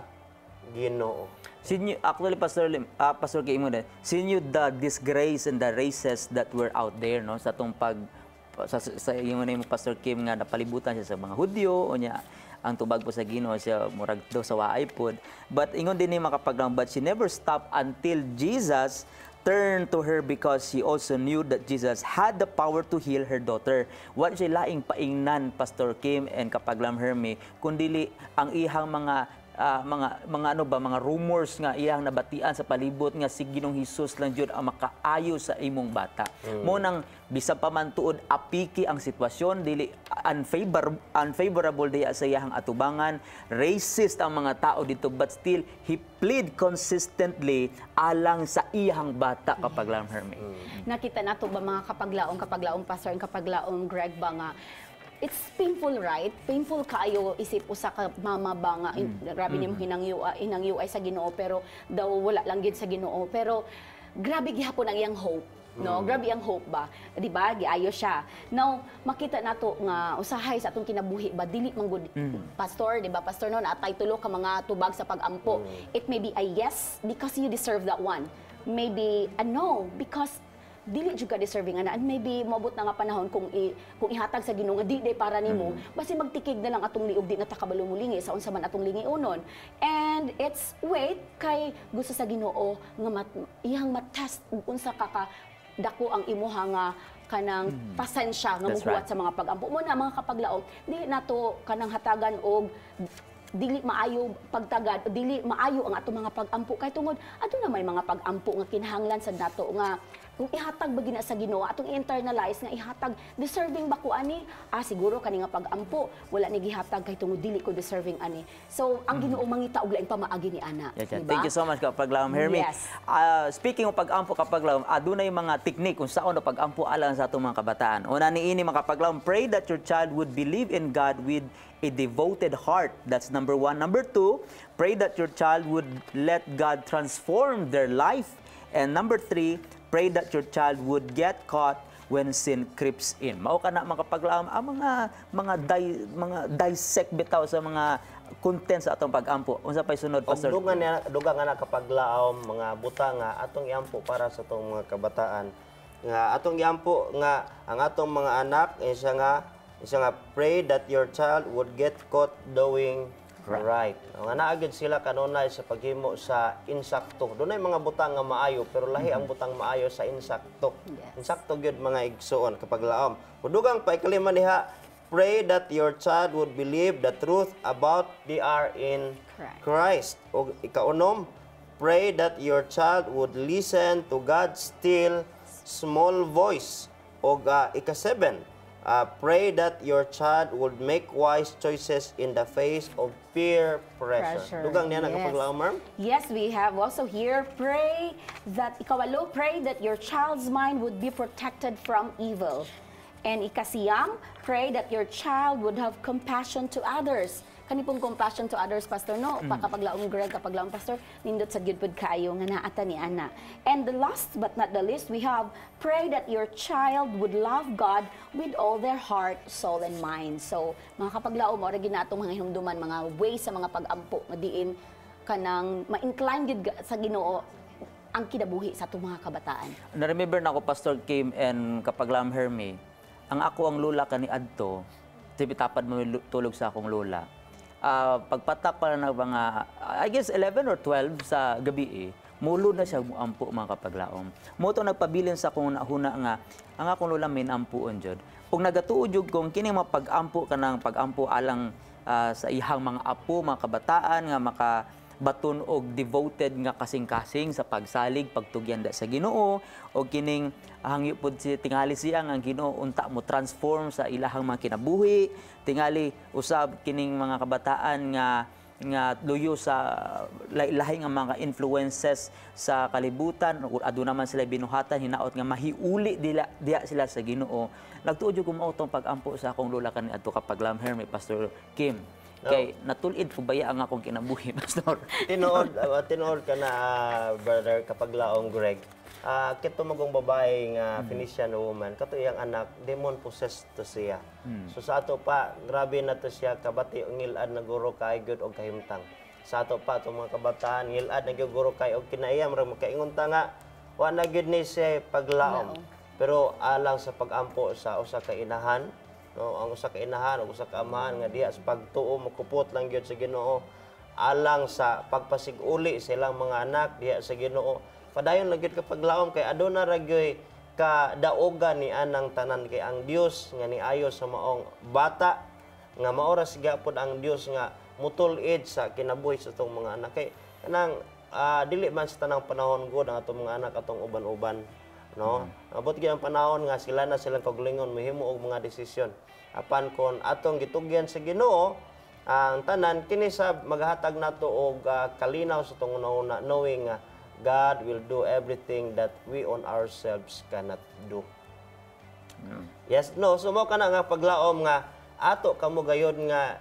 Ginoo. Sinyo, actually, Pastor Lim, uh, Pastor Kim, sinyo the disgrace and the races that were out there, no? Sa itong pag, sa, sa yung name mo, Pastor Kim, nga napalibutan siya sa mga Hudyo, o niya, ang tubag po sa Ginoo siya, murag do sa waay pod. But ingon din ni makapaglang, but she never stopped until Jesus turned to her because she also knew that Jesus had the power to heal her daughter. What siya laing paingnan, Pastor Kim and Kapaglam Herme, kundili ang ihang mga Uh, mga mga ano ba mga rumors nga iyang nabatian sa palibot nga si Ginoong Hesus lang jud ang makaayo sa imong bata. Mm. Mo nang bisan pa man tuod apiki ang sitwasyon dili unfavorable unfavorable diya sa iyang atubangan, racist ang mga tao dito but still he plead consistently alang sa iyang bata Kapaglaom Herme. Mm. Nakita nato ba mga kapaglaong kapaglaong pastor kapaglaong Greg ba nga it's painful, right? Painful kaayo isip usa ka mama ba nga mm. grabe nimo hinangyo hinangyo ay sa Ginoo pero daw wala lang gid sa Ginoo pero grabe gihapon ang iyang hope. No, mm. grabe ang hope ba, di ba? Giayo siya. Now, makita nato nga usahay sa atong kinabuhi ba dili man gud mm. pastor, di ba? Pastor no, naatay tulo ka mga tubag sa pag-ampo. Mm. It may be a yes because you deserve that one. Maybe a no because dili jud ka deserving ana and maybe moabot na nga panahon kung i, kung ihatag sa Ginoo nga di day para nimo mm. basi magtikig na lang atong liog di na takabalo mo lingi sa unsa man atong lingionon and it's wait kay gusto sa Ginoo nga mat, iyang matest unsa ka ka dako ang imuha nga kanang mm. pasensya nga muhuwat right. sa mga pag-ampo mo na mga kapaglaom dili nato kanang hatagan og dili maayo pagtagad dili maayo ang atong mga pag-ampo kay tungod ato na may mga pag-ampo nga kinahanglan sa nato nga kung ihatag ba gina sa Ginoo atong internalize nga ihatag deserving ba ko ani ah siguro kani nga pag-ampo wala ni gihatag kay tungod dili ko deserving ani so ang Ginoo mangita og laing pamaagi ni ana yeah, yeah. Diba? Thank you so much Kapaglaom Herme. Yes. Uh, speaking of pag-ampo Kapaglaom adunay mga teknik kung saon na pag-ampo alang sa atong mga kabataan una niini mga Kapaglaom pray that your child would believe in God with a devoted heart. That's number one. Number two, pray that your child would let God transform their life. And number three, pray that your child would get caught when sin creeps in. Mao kana makapaglaom ang mga mga di, mga dissect bitaw sa mga content sa atong pag-ampo. Unsa pay sunod Pastor? Og dugang na dugang nga nakapaglaom mga butang nga atong iampo para sa atong mga kabataan. Nga atong iampo nga ang atong mga anak isa nga isa nga pray that your child would get caught doing right. Nga naagid sila kanunay sa paghimo sa insakto. Dunay mga butang nga maayo pero lahi ang butang maayo sa insakto. Yes. Insakto gyud mga igsuon kapag laom. Kudugang pa ikalima diha pray that your child would believe the truth about they are in Correct. Christ. O ikaunom, pray that your child would listen to God's still small voice. O uh, ika-seven, uh, pray that your child would make wise choices in the face of peer pressure. Pressure, Dugang niya yes. nagapaglaom, ma'am? Yes, we have also here, pray that, ikawalo, pray that your child's mind would be protected from evil. And ikasiyam, pray that your child would have compassion to others. Kani pong compassion to others, Pastor, no? Mm. Kapaglaong Greg, kapaglaong Pastor, nindot sa gyudpod kayo nga naata ni Ana. And the last but not the least, we have, pray that your child would love God with all their heart, soul, and mind. So, mga kapaglaom, ora ginatong mga hinumduman, mga ways sa mga pag-ampo, nga diin kanang ma-incline gid ga- sa Ginoo ang kinabuhi sa itong mga kabataan. Na-remember na ako, Pastor Kim and Kapaglaom Hermie, ang ako ang lula kani adto, tibitapad mo tulog sa akong lula. Ah, pagpatak pa na ng mga, I guess eleven or twelve sa gabi eh, mulo na siya muampo mga kapaglaom. Mo to nagpabilin sa akong nahuna nga, ang akong lula may ampuon jud. Ug nagatuod jud kung kini mga pag-ampo kanang pag-ampo alang ah, sa ihang mga apo, mga kabataan nga maka baton og devoted nga kasing-kasing sa pagsalig pagtugyan da sa Ginoo o kining hangyo pud si tingali siya nga ang Ginoo unta mo transform sa ilahang mga kinabuhi tingali usab kining mga kabataan nga nga luyo sa lahi nga mga influences sa kalibutan ug aduna man sila binuhatan hinaot nga mahiuli dila diya sila sa Ginoo nagtuod jud ko mao tong pag-ampo sa akong lola kani adto Kapaglaom Hermie Pastor Kim. Kay natulid ko baya ang akong kinabuhi, Pastor. Tinuod, uh, tinuod ka na, uh, brother, Kapaglaong Greg. Uh, kito magong babae nga Phoenician woman, kato iyang anak, demon possessed to siya. So sa ato pa, grabe na to siya, kabati ang ngilad na guro kay good og kahimtang. Sa ato pa, itong mga kabataan, ngilad na guro kay og kinaiya, marang magkaingon ta nga, wa na gid ni siya paglaom. Pero alang sa pagampo sa usa ka inahan, no, ang usa ka inahan ug usa ka amahan nga diha sa pagtuo makupot lang gyud sa Ginoo alang sa pagpasiguli sa ilang mga anak diha sa Ginoo padayon lang gyud ka paglaom kay aduna ra gyud ka daogan ni anang tanan kay ang Dios nga niayo sa maong bata nga maora siga pod ang Dios nga mutul-id sa kinabuhi sa atong mga anak kay kanang uh, dili man sa tanang panahon gud ang atong mga anak atong uban-uban no abot gyud ang panahon nga sila na silang kaglingon mahimo og mga desisyon apan kon atong gitugyan sa Ginoo ang tanan kini sa maghatag nato og uh, kalinaw sa tong una knowing nga uh, God will do everything that we on ourselves cannot do. Mm. Yes no so mo kana nga paglaom nga ato kamo gayod nga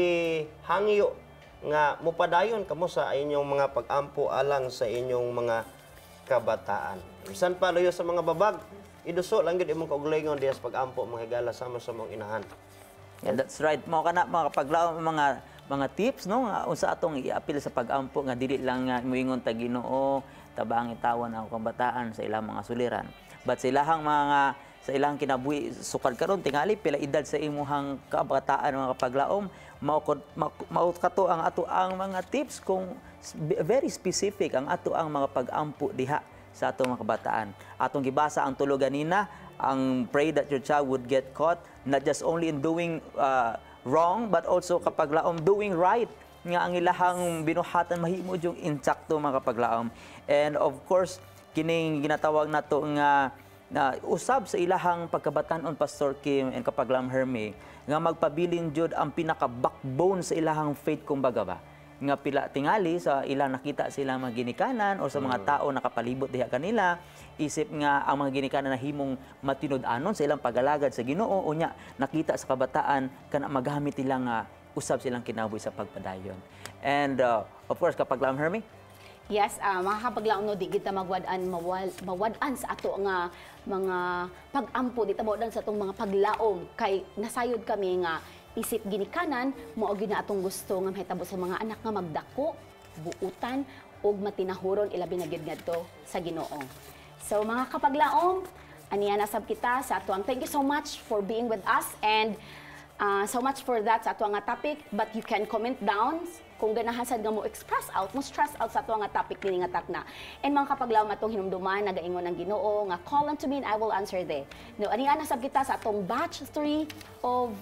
gihangyo nga mupadayon kamo sa inyong mga pag-ampo alang sa inyong mga kabataan. Bisan pa layo sa mga babag, iduso lang gid imong kauglingon diya sa pag-ampo mga higala sama sa mong inahan. Yeah, that's right. Mao kana mga kapaglaom mga mga tips no nga unsa atong i-apil sa pag-ampo nga dili lang nga moingon ta Ginoo tabang itawan ang kabataan sa ilang mga suliran. But sa ilahang mga sa ilang kinabuhi sukad karon tingali pila edad sa imuhang kabataan mga kapaglaom mao mao kato ang ato ang mga tips kung very specific ang ato ang mga pag-ampo diha sa atong mga kabataan. Atong gibasa ang tulo ganina, ang pray that your child would get caught not just only in doing uh, wrong but also kapaglaom doing right nga ang ilahang binuhatan mahimo yung insakto mga kapaglaom. And of course kining ginatawag nato nga na usab sa ilahang pagkabataan-on Pastor Kim and Kapaglaom Hermie nga magpabilin jud ang pinaka backbone sa ilahang faith kumbaga ba nga pila tingali sa ilang nakita sa ilang mga ginikanan o sa mga tao nakapalibot diha kanila isip nga ang mga ginikanan na himong matinud-anon sa ilang pag-alagad sa Ginoo unya nakita sa kabataan kana magamit nila nga usab silang kinabuhi sa pagpadayon. And uh, of course Kapaglaom Hermie. Yes, uh, mga kapaglaom no di kita magwad-an mawal, mawad-an sa ato nga mga pag-ampo dito mawad-an sa atong mga paglaom kay nasayod kami nga isip ginikanan mao gyud na atong gusto nga mahitabo sa mga anak nga magdako, buutan ug matinahuron ilabi na gyud ngadto sa Ginoo. So mga kapaglaom, aniya na sab kita sa ato ang thank you so much for being with us and uh, so much for that sa ato nga topic but you can comment down kung ganahan sad nga mo express out, mo stress out sa ato nga topic kini nga takna. And mga kapaglaom atong hinumduman nagaingon ang Ginoo nga call unto me and I will answer thee. No ani ana sab kita sa atong batch three of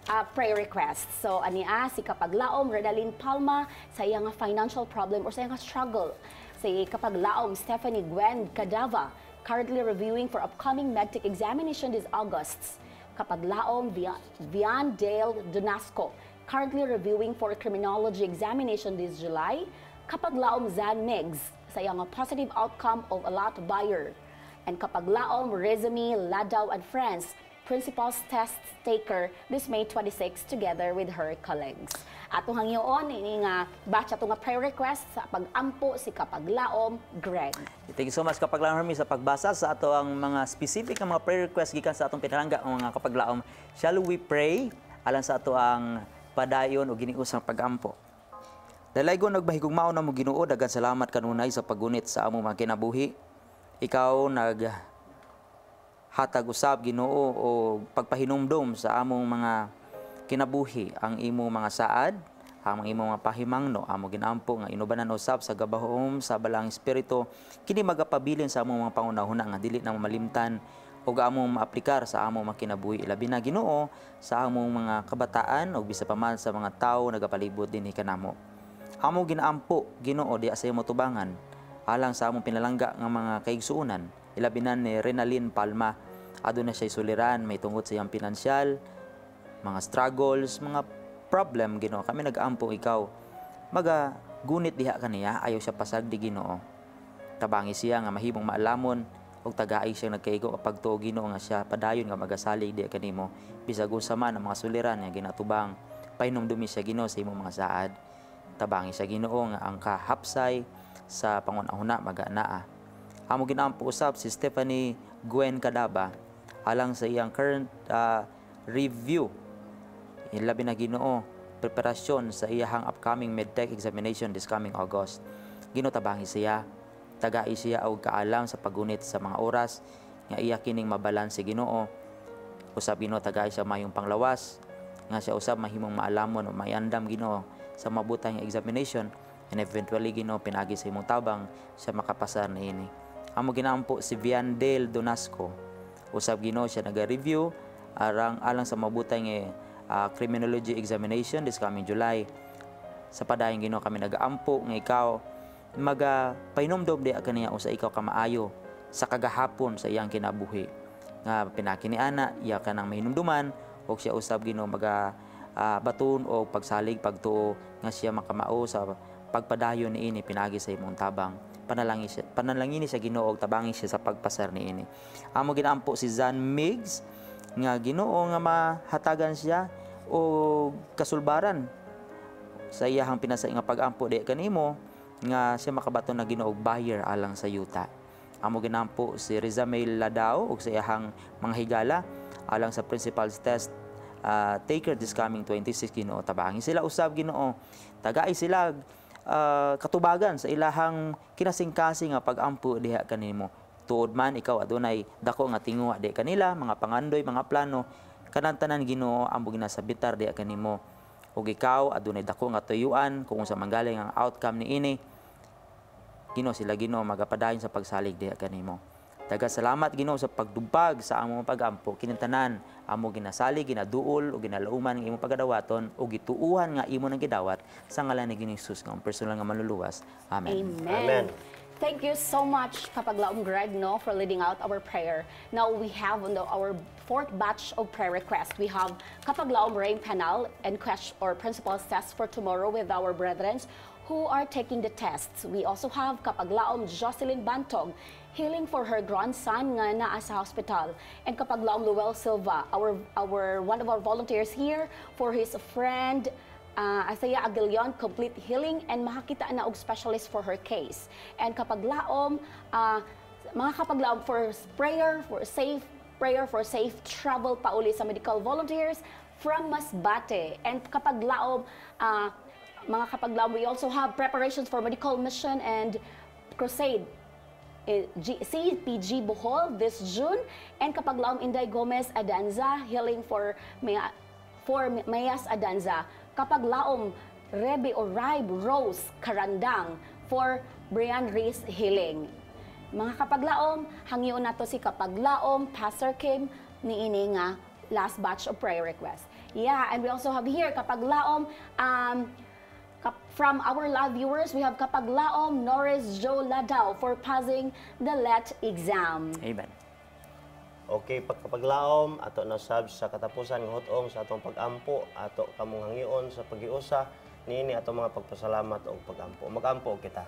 uh, prayer requests. So, ania si Kapaglaom Redalyn Palma sa iya nga financial problem or sa iya nga struggle. Si Kapaglaom Stephanie Gwen Cadava, currently reviewing for upcoming medtech examination this August. Kapaglaom Via- Vian Dale Donasco, currently reviewing for criminology examination this July. Kapaglaom Zan Miggs, sa iya nga positive outcome of a lot buyer. And Kapaglaom Resume Ladaw and Friends, principal's test taker this May twenty-sixth together with her colleagues. Atong hangyoon ini nga batch ato nga prayer request sa pag-ampo si Kapaglaom Greg. Thank you so much Kapaglaom Hermes sa pagbasa sa ato ang mga specific nga mga prayer request gikan sa atong pinalangga ang mga Kapaglaom. Shall we pray alang sa ato ang padayon o giniusang pag-ampo? Dalaygon nagbahigugmao na mo Ginoo, daghang salamat kanunay sa pagunit sa among mga kinabuhi. Ikaw nag hatag usab Ginoo o pagpahinumdom sa among mga kinabuhi, ang imo mga saad, ang imo mga pahimangno, amo ginampo nga inubanan usab sa gabahom sa balang espiritu kini magapabilin sa among mga pangunahuna nga dili na malimtan ug among maaplikar sa among mga kinabuhi, labi na Ginoo sa among mga kabataan ug bisa pa man sa mga tawo nagapalibot dinhi kanamo. Amo ginaampo Ginoo diha sa imo tubangan alang sa among pinalangga nga mga kaigsuonan, ilabi na ni Renalyn Palma. Aduna siya suliran, may tungkol sa iyang pinansyal, mga struggles, mga problem Ginoo. Kami nag-ampo ikaw. Maga gunit diha kaniya, ayaw siya pasagdi Ginoo. Tabangi siya nga mahimong maalamon ug tagaay siya nagkaigo pagtuo Ginoo nga siya padayon nga magasalig diha kanimo. Bisag usa man ang mga suliran nga ginatubang, pahinumdumi siya Ginoo sa imong mga saad. Tabangi siya Ginoo nga ang kahapsay sa pangunahuna maganaa. Amo ginampo usab si Stephanie Gwen Cadava alang sa iyang current uh, review. Ilabi na Ginoo, preparasyon sa iyang upcoming medtech examination this coming August. Ginoo tabangi siya, tagai siya og kaalam sa pagunit sa mga oras nga iya kining mabalanse Ginoo. Usab Ginoo tagai siya mayong panglawas nga siya usab mahimong maalamon o mayandam Ginoo sa mabutang examination and eventually Ginoo pinagi sa imong tabang siya makapasar niini. Amo ginampo si Vian Dale Donasco. Usab Ginoo siya naga-review arang alang sa mabutang uh, criminology examination this coming July. Sa padayon Ginoo kami nag-aampo nga ikaw maga painumdom di kaniya usa ikaw ka maayo sa kagahapon sa iyang kinabuhi. Nga pinakiniana iya ka nang mahinumduman o siya usab Ginoo maga uh, baton o pagsalig pagtuo nga siya makamao sa pagpadayon niini pinagi sa imong tabang. Panalangin siya, panalangin siya Ginoo ug tabangin siya sa pagpasar niini. Amo ginampo si Zan Miggs nga Ginoo nga mahatagan siya o kasulbaran sa iyahang pinasa nga pag-ampo di kanimo nga siya makabaton na Ginoo og buyer alang sa yuta. Amo ginampo si Rizamel Ladao ug sa iyahang mga higala alang sa principal's test uh, taker this coming twenty-six Ginoo tabangin sila usab Ginoo. Tagaay sila Uh, katubagan sa ilahang kinasingkasing nga pag-ampo diha kanimo. Tuod man ikaw adunay dako nga tinguha di kanila, mga pangandoy, mga plano, kanang-tanan Ginoo ambo ginasabitar diha kanimo. Ug ikaw adunay dako nga tuyuan kung unsa manggaling ang outcome niini. Ginoo sila Ginoo magapadayon sa pagsalig diha kanimo. Daghang salamat Ginoo sa pagdubag sa among pag-ampo kinintanan amo ginasalig, ginaduol o ginalauman ng imong pagadawaton o gituuhan nga imo nang gidawat sa ngalan ni Ginoong Hesus nga ang personal nga manluluwas. Amen. Amen. Amen. Thank you so much, Kapaglaom Greg, no, for leading out our prayer. Now we have on the, our fourth batch of prayer requests. We have Kapaglaom Rain Panal and question or principal's test for tomorrow with our brethren who are taking the tests. We also have Kapaglaom Jocelyn Bantog, healing for her grandson nga naa sa hospital. And Kapaglaom Luel Silva, our, our, one of our volunteers here for his friend uh, Asaya Aguilion, complete healing and makakita na og specialist for her case. And Kapaglaom, uh, mga Kapaglaom for prayer, for safe prayer for safe travel pauli sa medical volunteers from Masbate. And Kapaglaom, uh, mga Kapaglaom, we also have preparations for medical mission and crusade C P G Bohol this June, and Kapaglaom Inday Gomez Adanza, healing for Maya, for Mayas Adanza. Kapaglaom Rebe or Ribe Rose Karandang for Brian Reese healing. Mga Kapaglaom, hangyoon nato si Kapaglaom Pastor Kim niini nga last batch of prayer requests. Yeah, and we also have here Kapaglaom, um, kap- from our live viewers, we have Kapaglaom Norris Joe Ladao for passing the L E T exam. Amen. Okay, pagkapaglaom, ato nasab sa katapusan ng hutong sa atong pag-ampo, ato kamong hangion sa pag-iusa, niini ato mga pagpasalamat o pag-ampo. Mag-ampo kita.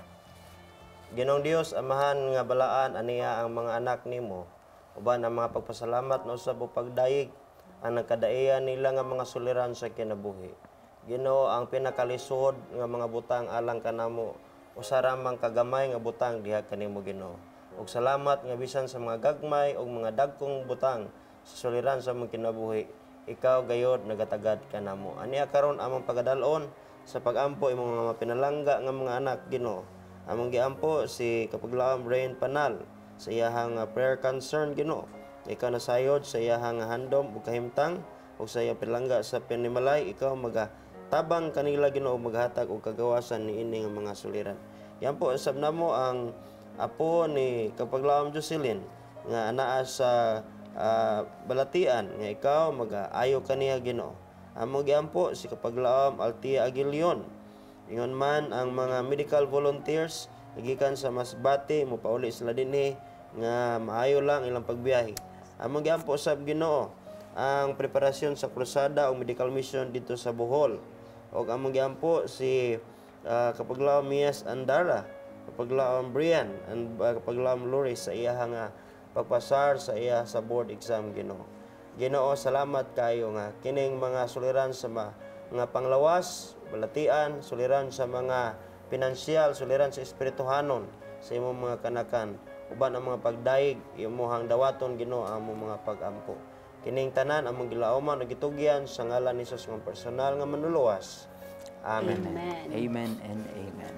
Ginong Dios, amahan nga balaan, aniya ang mga anak nimo, uban ang mga pagpasalamat na usab o pagdayeg, ang nagkadaian nila nga mga suliran sa kinabuhi. Ginoo, ang pinakalisod nga mga butang alang kanamo, usara mang kagamay nga butang diha kanimo Ginoo. Ug salamat nga bisan sa mga gagmay ug mga dagkong butang sa suliran sa mga kinabuhi, ikaw gayod nagatagad kanamo. Aniya karon among pagadalon sa pag-ampo imong mga pinalangga nga mga anak Ginoo. Among giampo si Kapaglaom Rain Panal sa iyahang uh, prayer concern Ginoo. Ikaw nasayod sa iyahang handom ug kahimtang ug sa iyang pilangga sa pinimalay, ikaw magatabang kanila Ginoo, maghatag og kagawasan niini nga mga suliran. Yan po usab namo ang apo ni Kapaglaom Jocelyn nga anaa sa uh, balatian nga ikaw mag-ayo kaniya Ginoo. Among giampo si Kapaglaom Altia Aguilion. Ingon man ang mga medical volunteers gikan sa Masbate mo pauli sila dinhi nga maayo lang ilang pagbiyahe. Among giampo usab Ginoo ang preparasyon sa krusada o medical mission dito sa Bohol. Og among giampo si uh, Kapaglaom Mias Andara, Kapaglaom Brian, and uh, Kapaglaom Loris sa iya nga pagpasar sa iya sa board exam Ginoo. Ginoo, salamat kayo nga kining mga suliran sa ma, nga panglawas, balatian, suliran sa mga pinansyal, suliran sa espirituhanon sa imong mga kanakan, uban ang mga pagdaig, imong dawaton Ginoo among mga pag-ampo. Kining tanan among gilaoman ug gitugyan sa ngalan ni Jesus nga personal nga manluluwas. Amen. Amen. Amen and amen.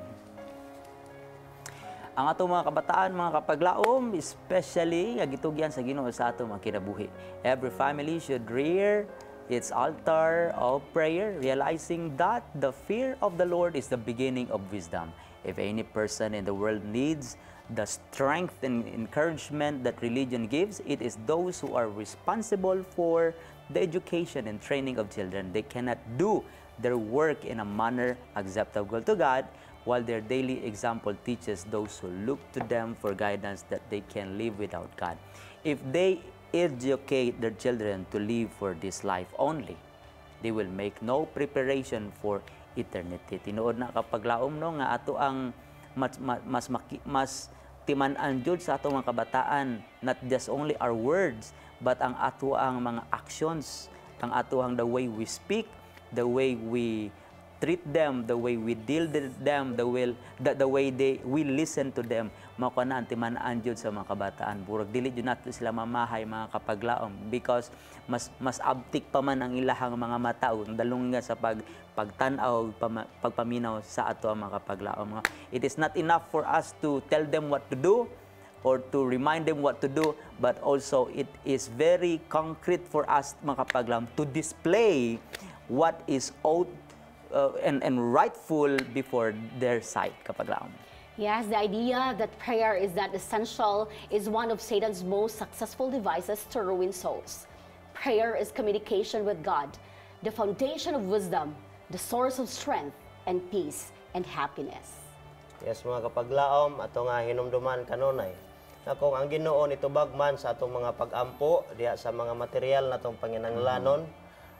Ang atong mga kabataan, mga kapaglaom, especially nga gitugyan sa Ginoo sa atong mga kinabuhi. Every family should rear its altar of prayer, realizing that the fear of the Lord is the beginning of wisdom. If any person in the world needs the strength and encouragement that religion gives, it is those who are responsible for the education and training of children. They cannot do their work in a manner acceptable to God, while their daily example teaches those who look to them for guidance that they can live without God. If they educate their children to live for this life only, they will make no preparation for eternity. Tinuod na kapaglaom no nga ato ang mas mas mas, maki, mas timan-an jud sa ato mga kabataan, not just only our words but ang ato ang mga actions, ang ato ang the way we speak, the way we treat them, the way we deal with them, the way the, the way they we listen to them, mao kana timan-an jud sa mga kabataan. Burag dili jud nato sila mamahay mga kapaglaom, because mas mas abtik pa man ang ilahang mga mata ug dalong nga sa pag pagtan-aw pama, pagpaminaw sa ato ang mga kapaglaom. It is not enough for us to tell them what to do or to remind them what to do, but also it is very concrete for us mga kapaglaom to display what is ought Uh, and, and rightful before their sight, kapaglaom. Yes, the idea that prayer is that essential is one of Satan's most successful devices to ruin souls. Prayer is communication with God, the foundation of wisdom, the source of strength and peace and happiness. Yes, mga kapaglaom, ato nga hinumduman kanunay na kung ang Ginoo nitubag man sa atong mga pag-ampo diha sa mga material natong panginahanglanon,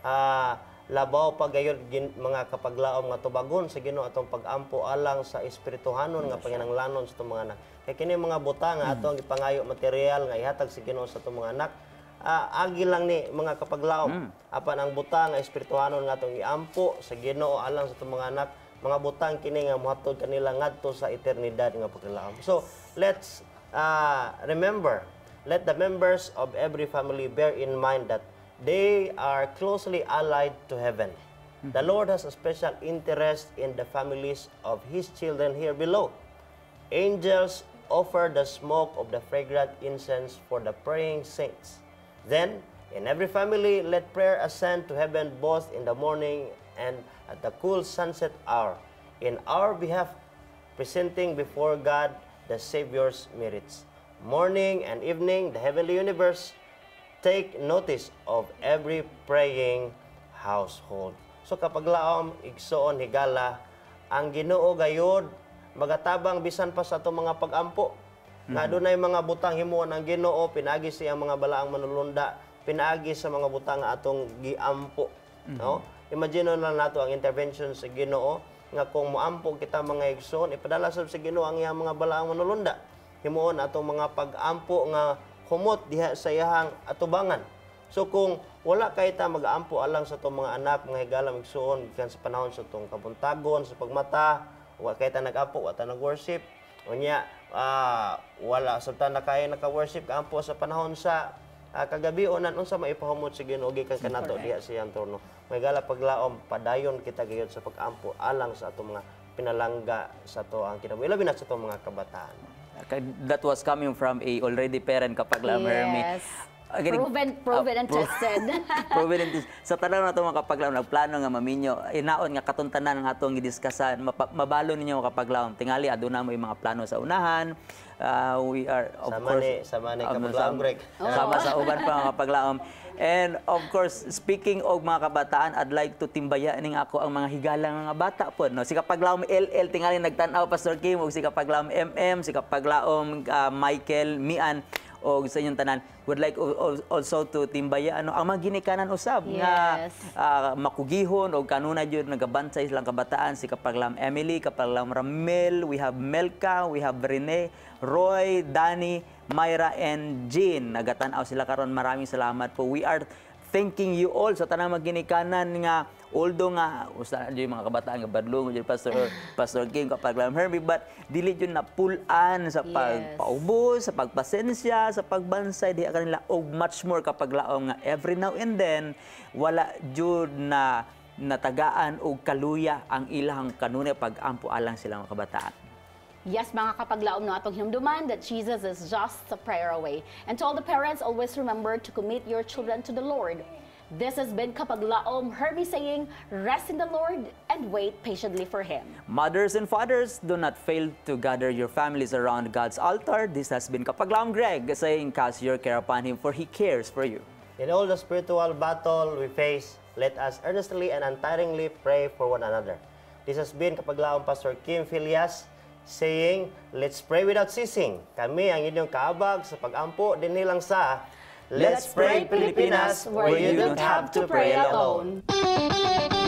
ah uh, labaw pagayod mga kapaglaom nga tubagon sa Ginoo atong pag-ampo alang sa espirituhanon nga panginahanglanon sa atong mga anak. Kay kini mga butang nga atong gipangayo material nga ihatag sa Ginoo sa atong mga anak, uh, agi lang ni mga kapaglaom. Mm. Apan ang butang nga espirituhanon nga atong iampo sa Ginoo alang sa atong mga anak, mga butang kini nga mohatod kanila ngadto sa eternidad nga paglaom. So, let's uh, remember, let the members of every family bear in mind that they are closely allied to heaven. Mm-hmm. The Lord has a special interest in the families of His children here below. Angels offer the smoke of the fragrant incense for the praying saints. Then, in every family, let prayer ascend to heaven both in the morning and at the cool sunset hour, in our behalf, presenting before God the Savior's merits. Morning and evening, the heavenly universe take notice of every praying household. So kapag laom, igsoon, higala, ang Ginoo gayud magatabang bisan pa sa itong mga pag-ampo. Nga dunay mga butang himuon ang Ginoo, pinagi siya ang mga balaang manulunda, pinagi sa mga butang nga atong giampo. No? Imagine na nato ang intervention sa Ginoo nga kung moampo kita mga igsoon, ipadala sa Ginoo ang iyang mga balaang manulunda. Himuon atong mga pag-ampo nga humot diha sa iyang atubangan. So kung wala kay ta mag-aampo alang sa itong mga anak, mga higala igsoon gikan sa panahon sa itong kabuntagon, sa pagmata, wala kay ta nag-ampo, wala ta nag-worship, unya ah, wala sabta na kay naka-worship kaampo sa panahon sa uh, kagabi o nan unsa maipahumot sa Ginoo gikan kanato diha sa iyang turno. May gala paglaom padayon kita gayud sa pag-ampo alang sa atong mga pinalangga sa to ang kinabuhi labi na sa atong mga kabataan. Okay, that was coming from a already parent kapag lang Hermie. Yes. Ah, gani- Proven, proven ah, and pro- tested. proven and tested. Sa tanang na ito mga kapaglaom, nagplano nga maminyo, inaon nga katuntanan nga itong gidiskasan, mapa- mabalo ninyo mga kapaglaom. Tingali, aduna mo yung mga plano sa unahan. Uh, we are, of Sama course... ni, sama ni um, kapaglaom, sam- Greg. Sama sa uban pa mga kapaglaom. And of course, speaking of mga kabataan, I'd like to timbaya ning ako ang mga higalang nga bata po. No? Si kapaglaom L L, tingali nagtanaw, Pastor Kim, o si kapaglaom M M, si kapaglaom uh, Michael, Mian, o sa inyong tanan, would like also to timbaya ano ang mga ginikanan usab nga Yes. uh, makugihon o kanuna jud nagabansay silang kabataan si kapaglaom Emily, kapaglaom Ramel, we have Melka, we have Rene, Roy, Danny, Myra and Jean. Nagatanaw sila karon. Maraming salamat po. We are thanking you all sa tanang maginikanan nga although nga usa yung mga kabataan nga badlong jud Pastor Pastor Kim kapaglaom Hermie, but dili jud napulan sa pagpaubos, sa pagpasensya, sa pagbansay diha kanila og much more kapaglaom nga every now and then wala jud na natagaan og kaluya ang ilang kanunay pag-ampo alang silang mga kabataan. Yes, mga kapaglaom no atong hinumduman that Jesus is just a prayer away. And to all the parents, always remember to commit your children to the Lord. This has been Kapaglaom Hermie saying, rest in the Lord and wait patiently for Him. Mothers and fathers, do not fail to gather your families around God's altar. This has been Kapaglaom Greg saying, cast your care upon Him, for He cares for you. In all the spiritual battle we face, let us earnestly and untiringly pray for one another. This has been Kapaglaom Pastor Kim Filias saying, let's pray without ceasing. Kami ang inyong kaabag sa pag-ampo din nilang sa Let's Pray Pilipinas, where you don't have to pray alone.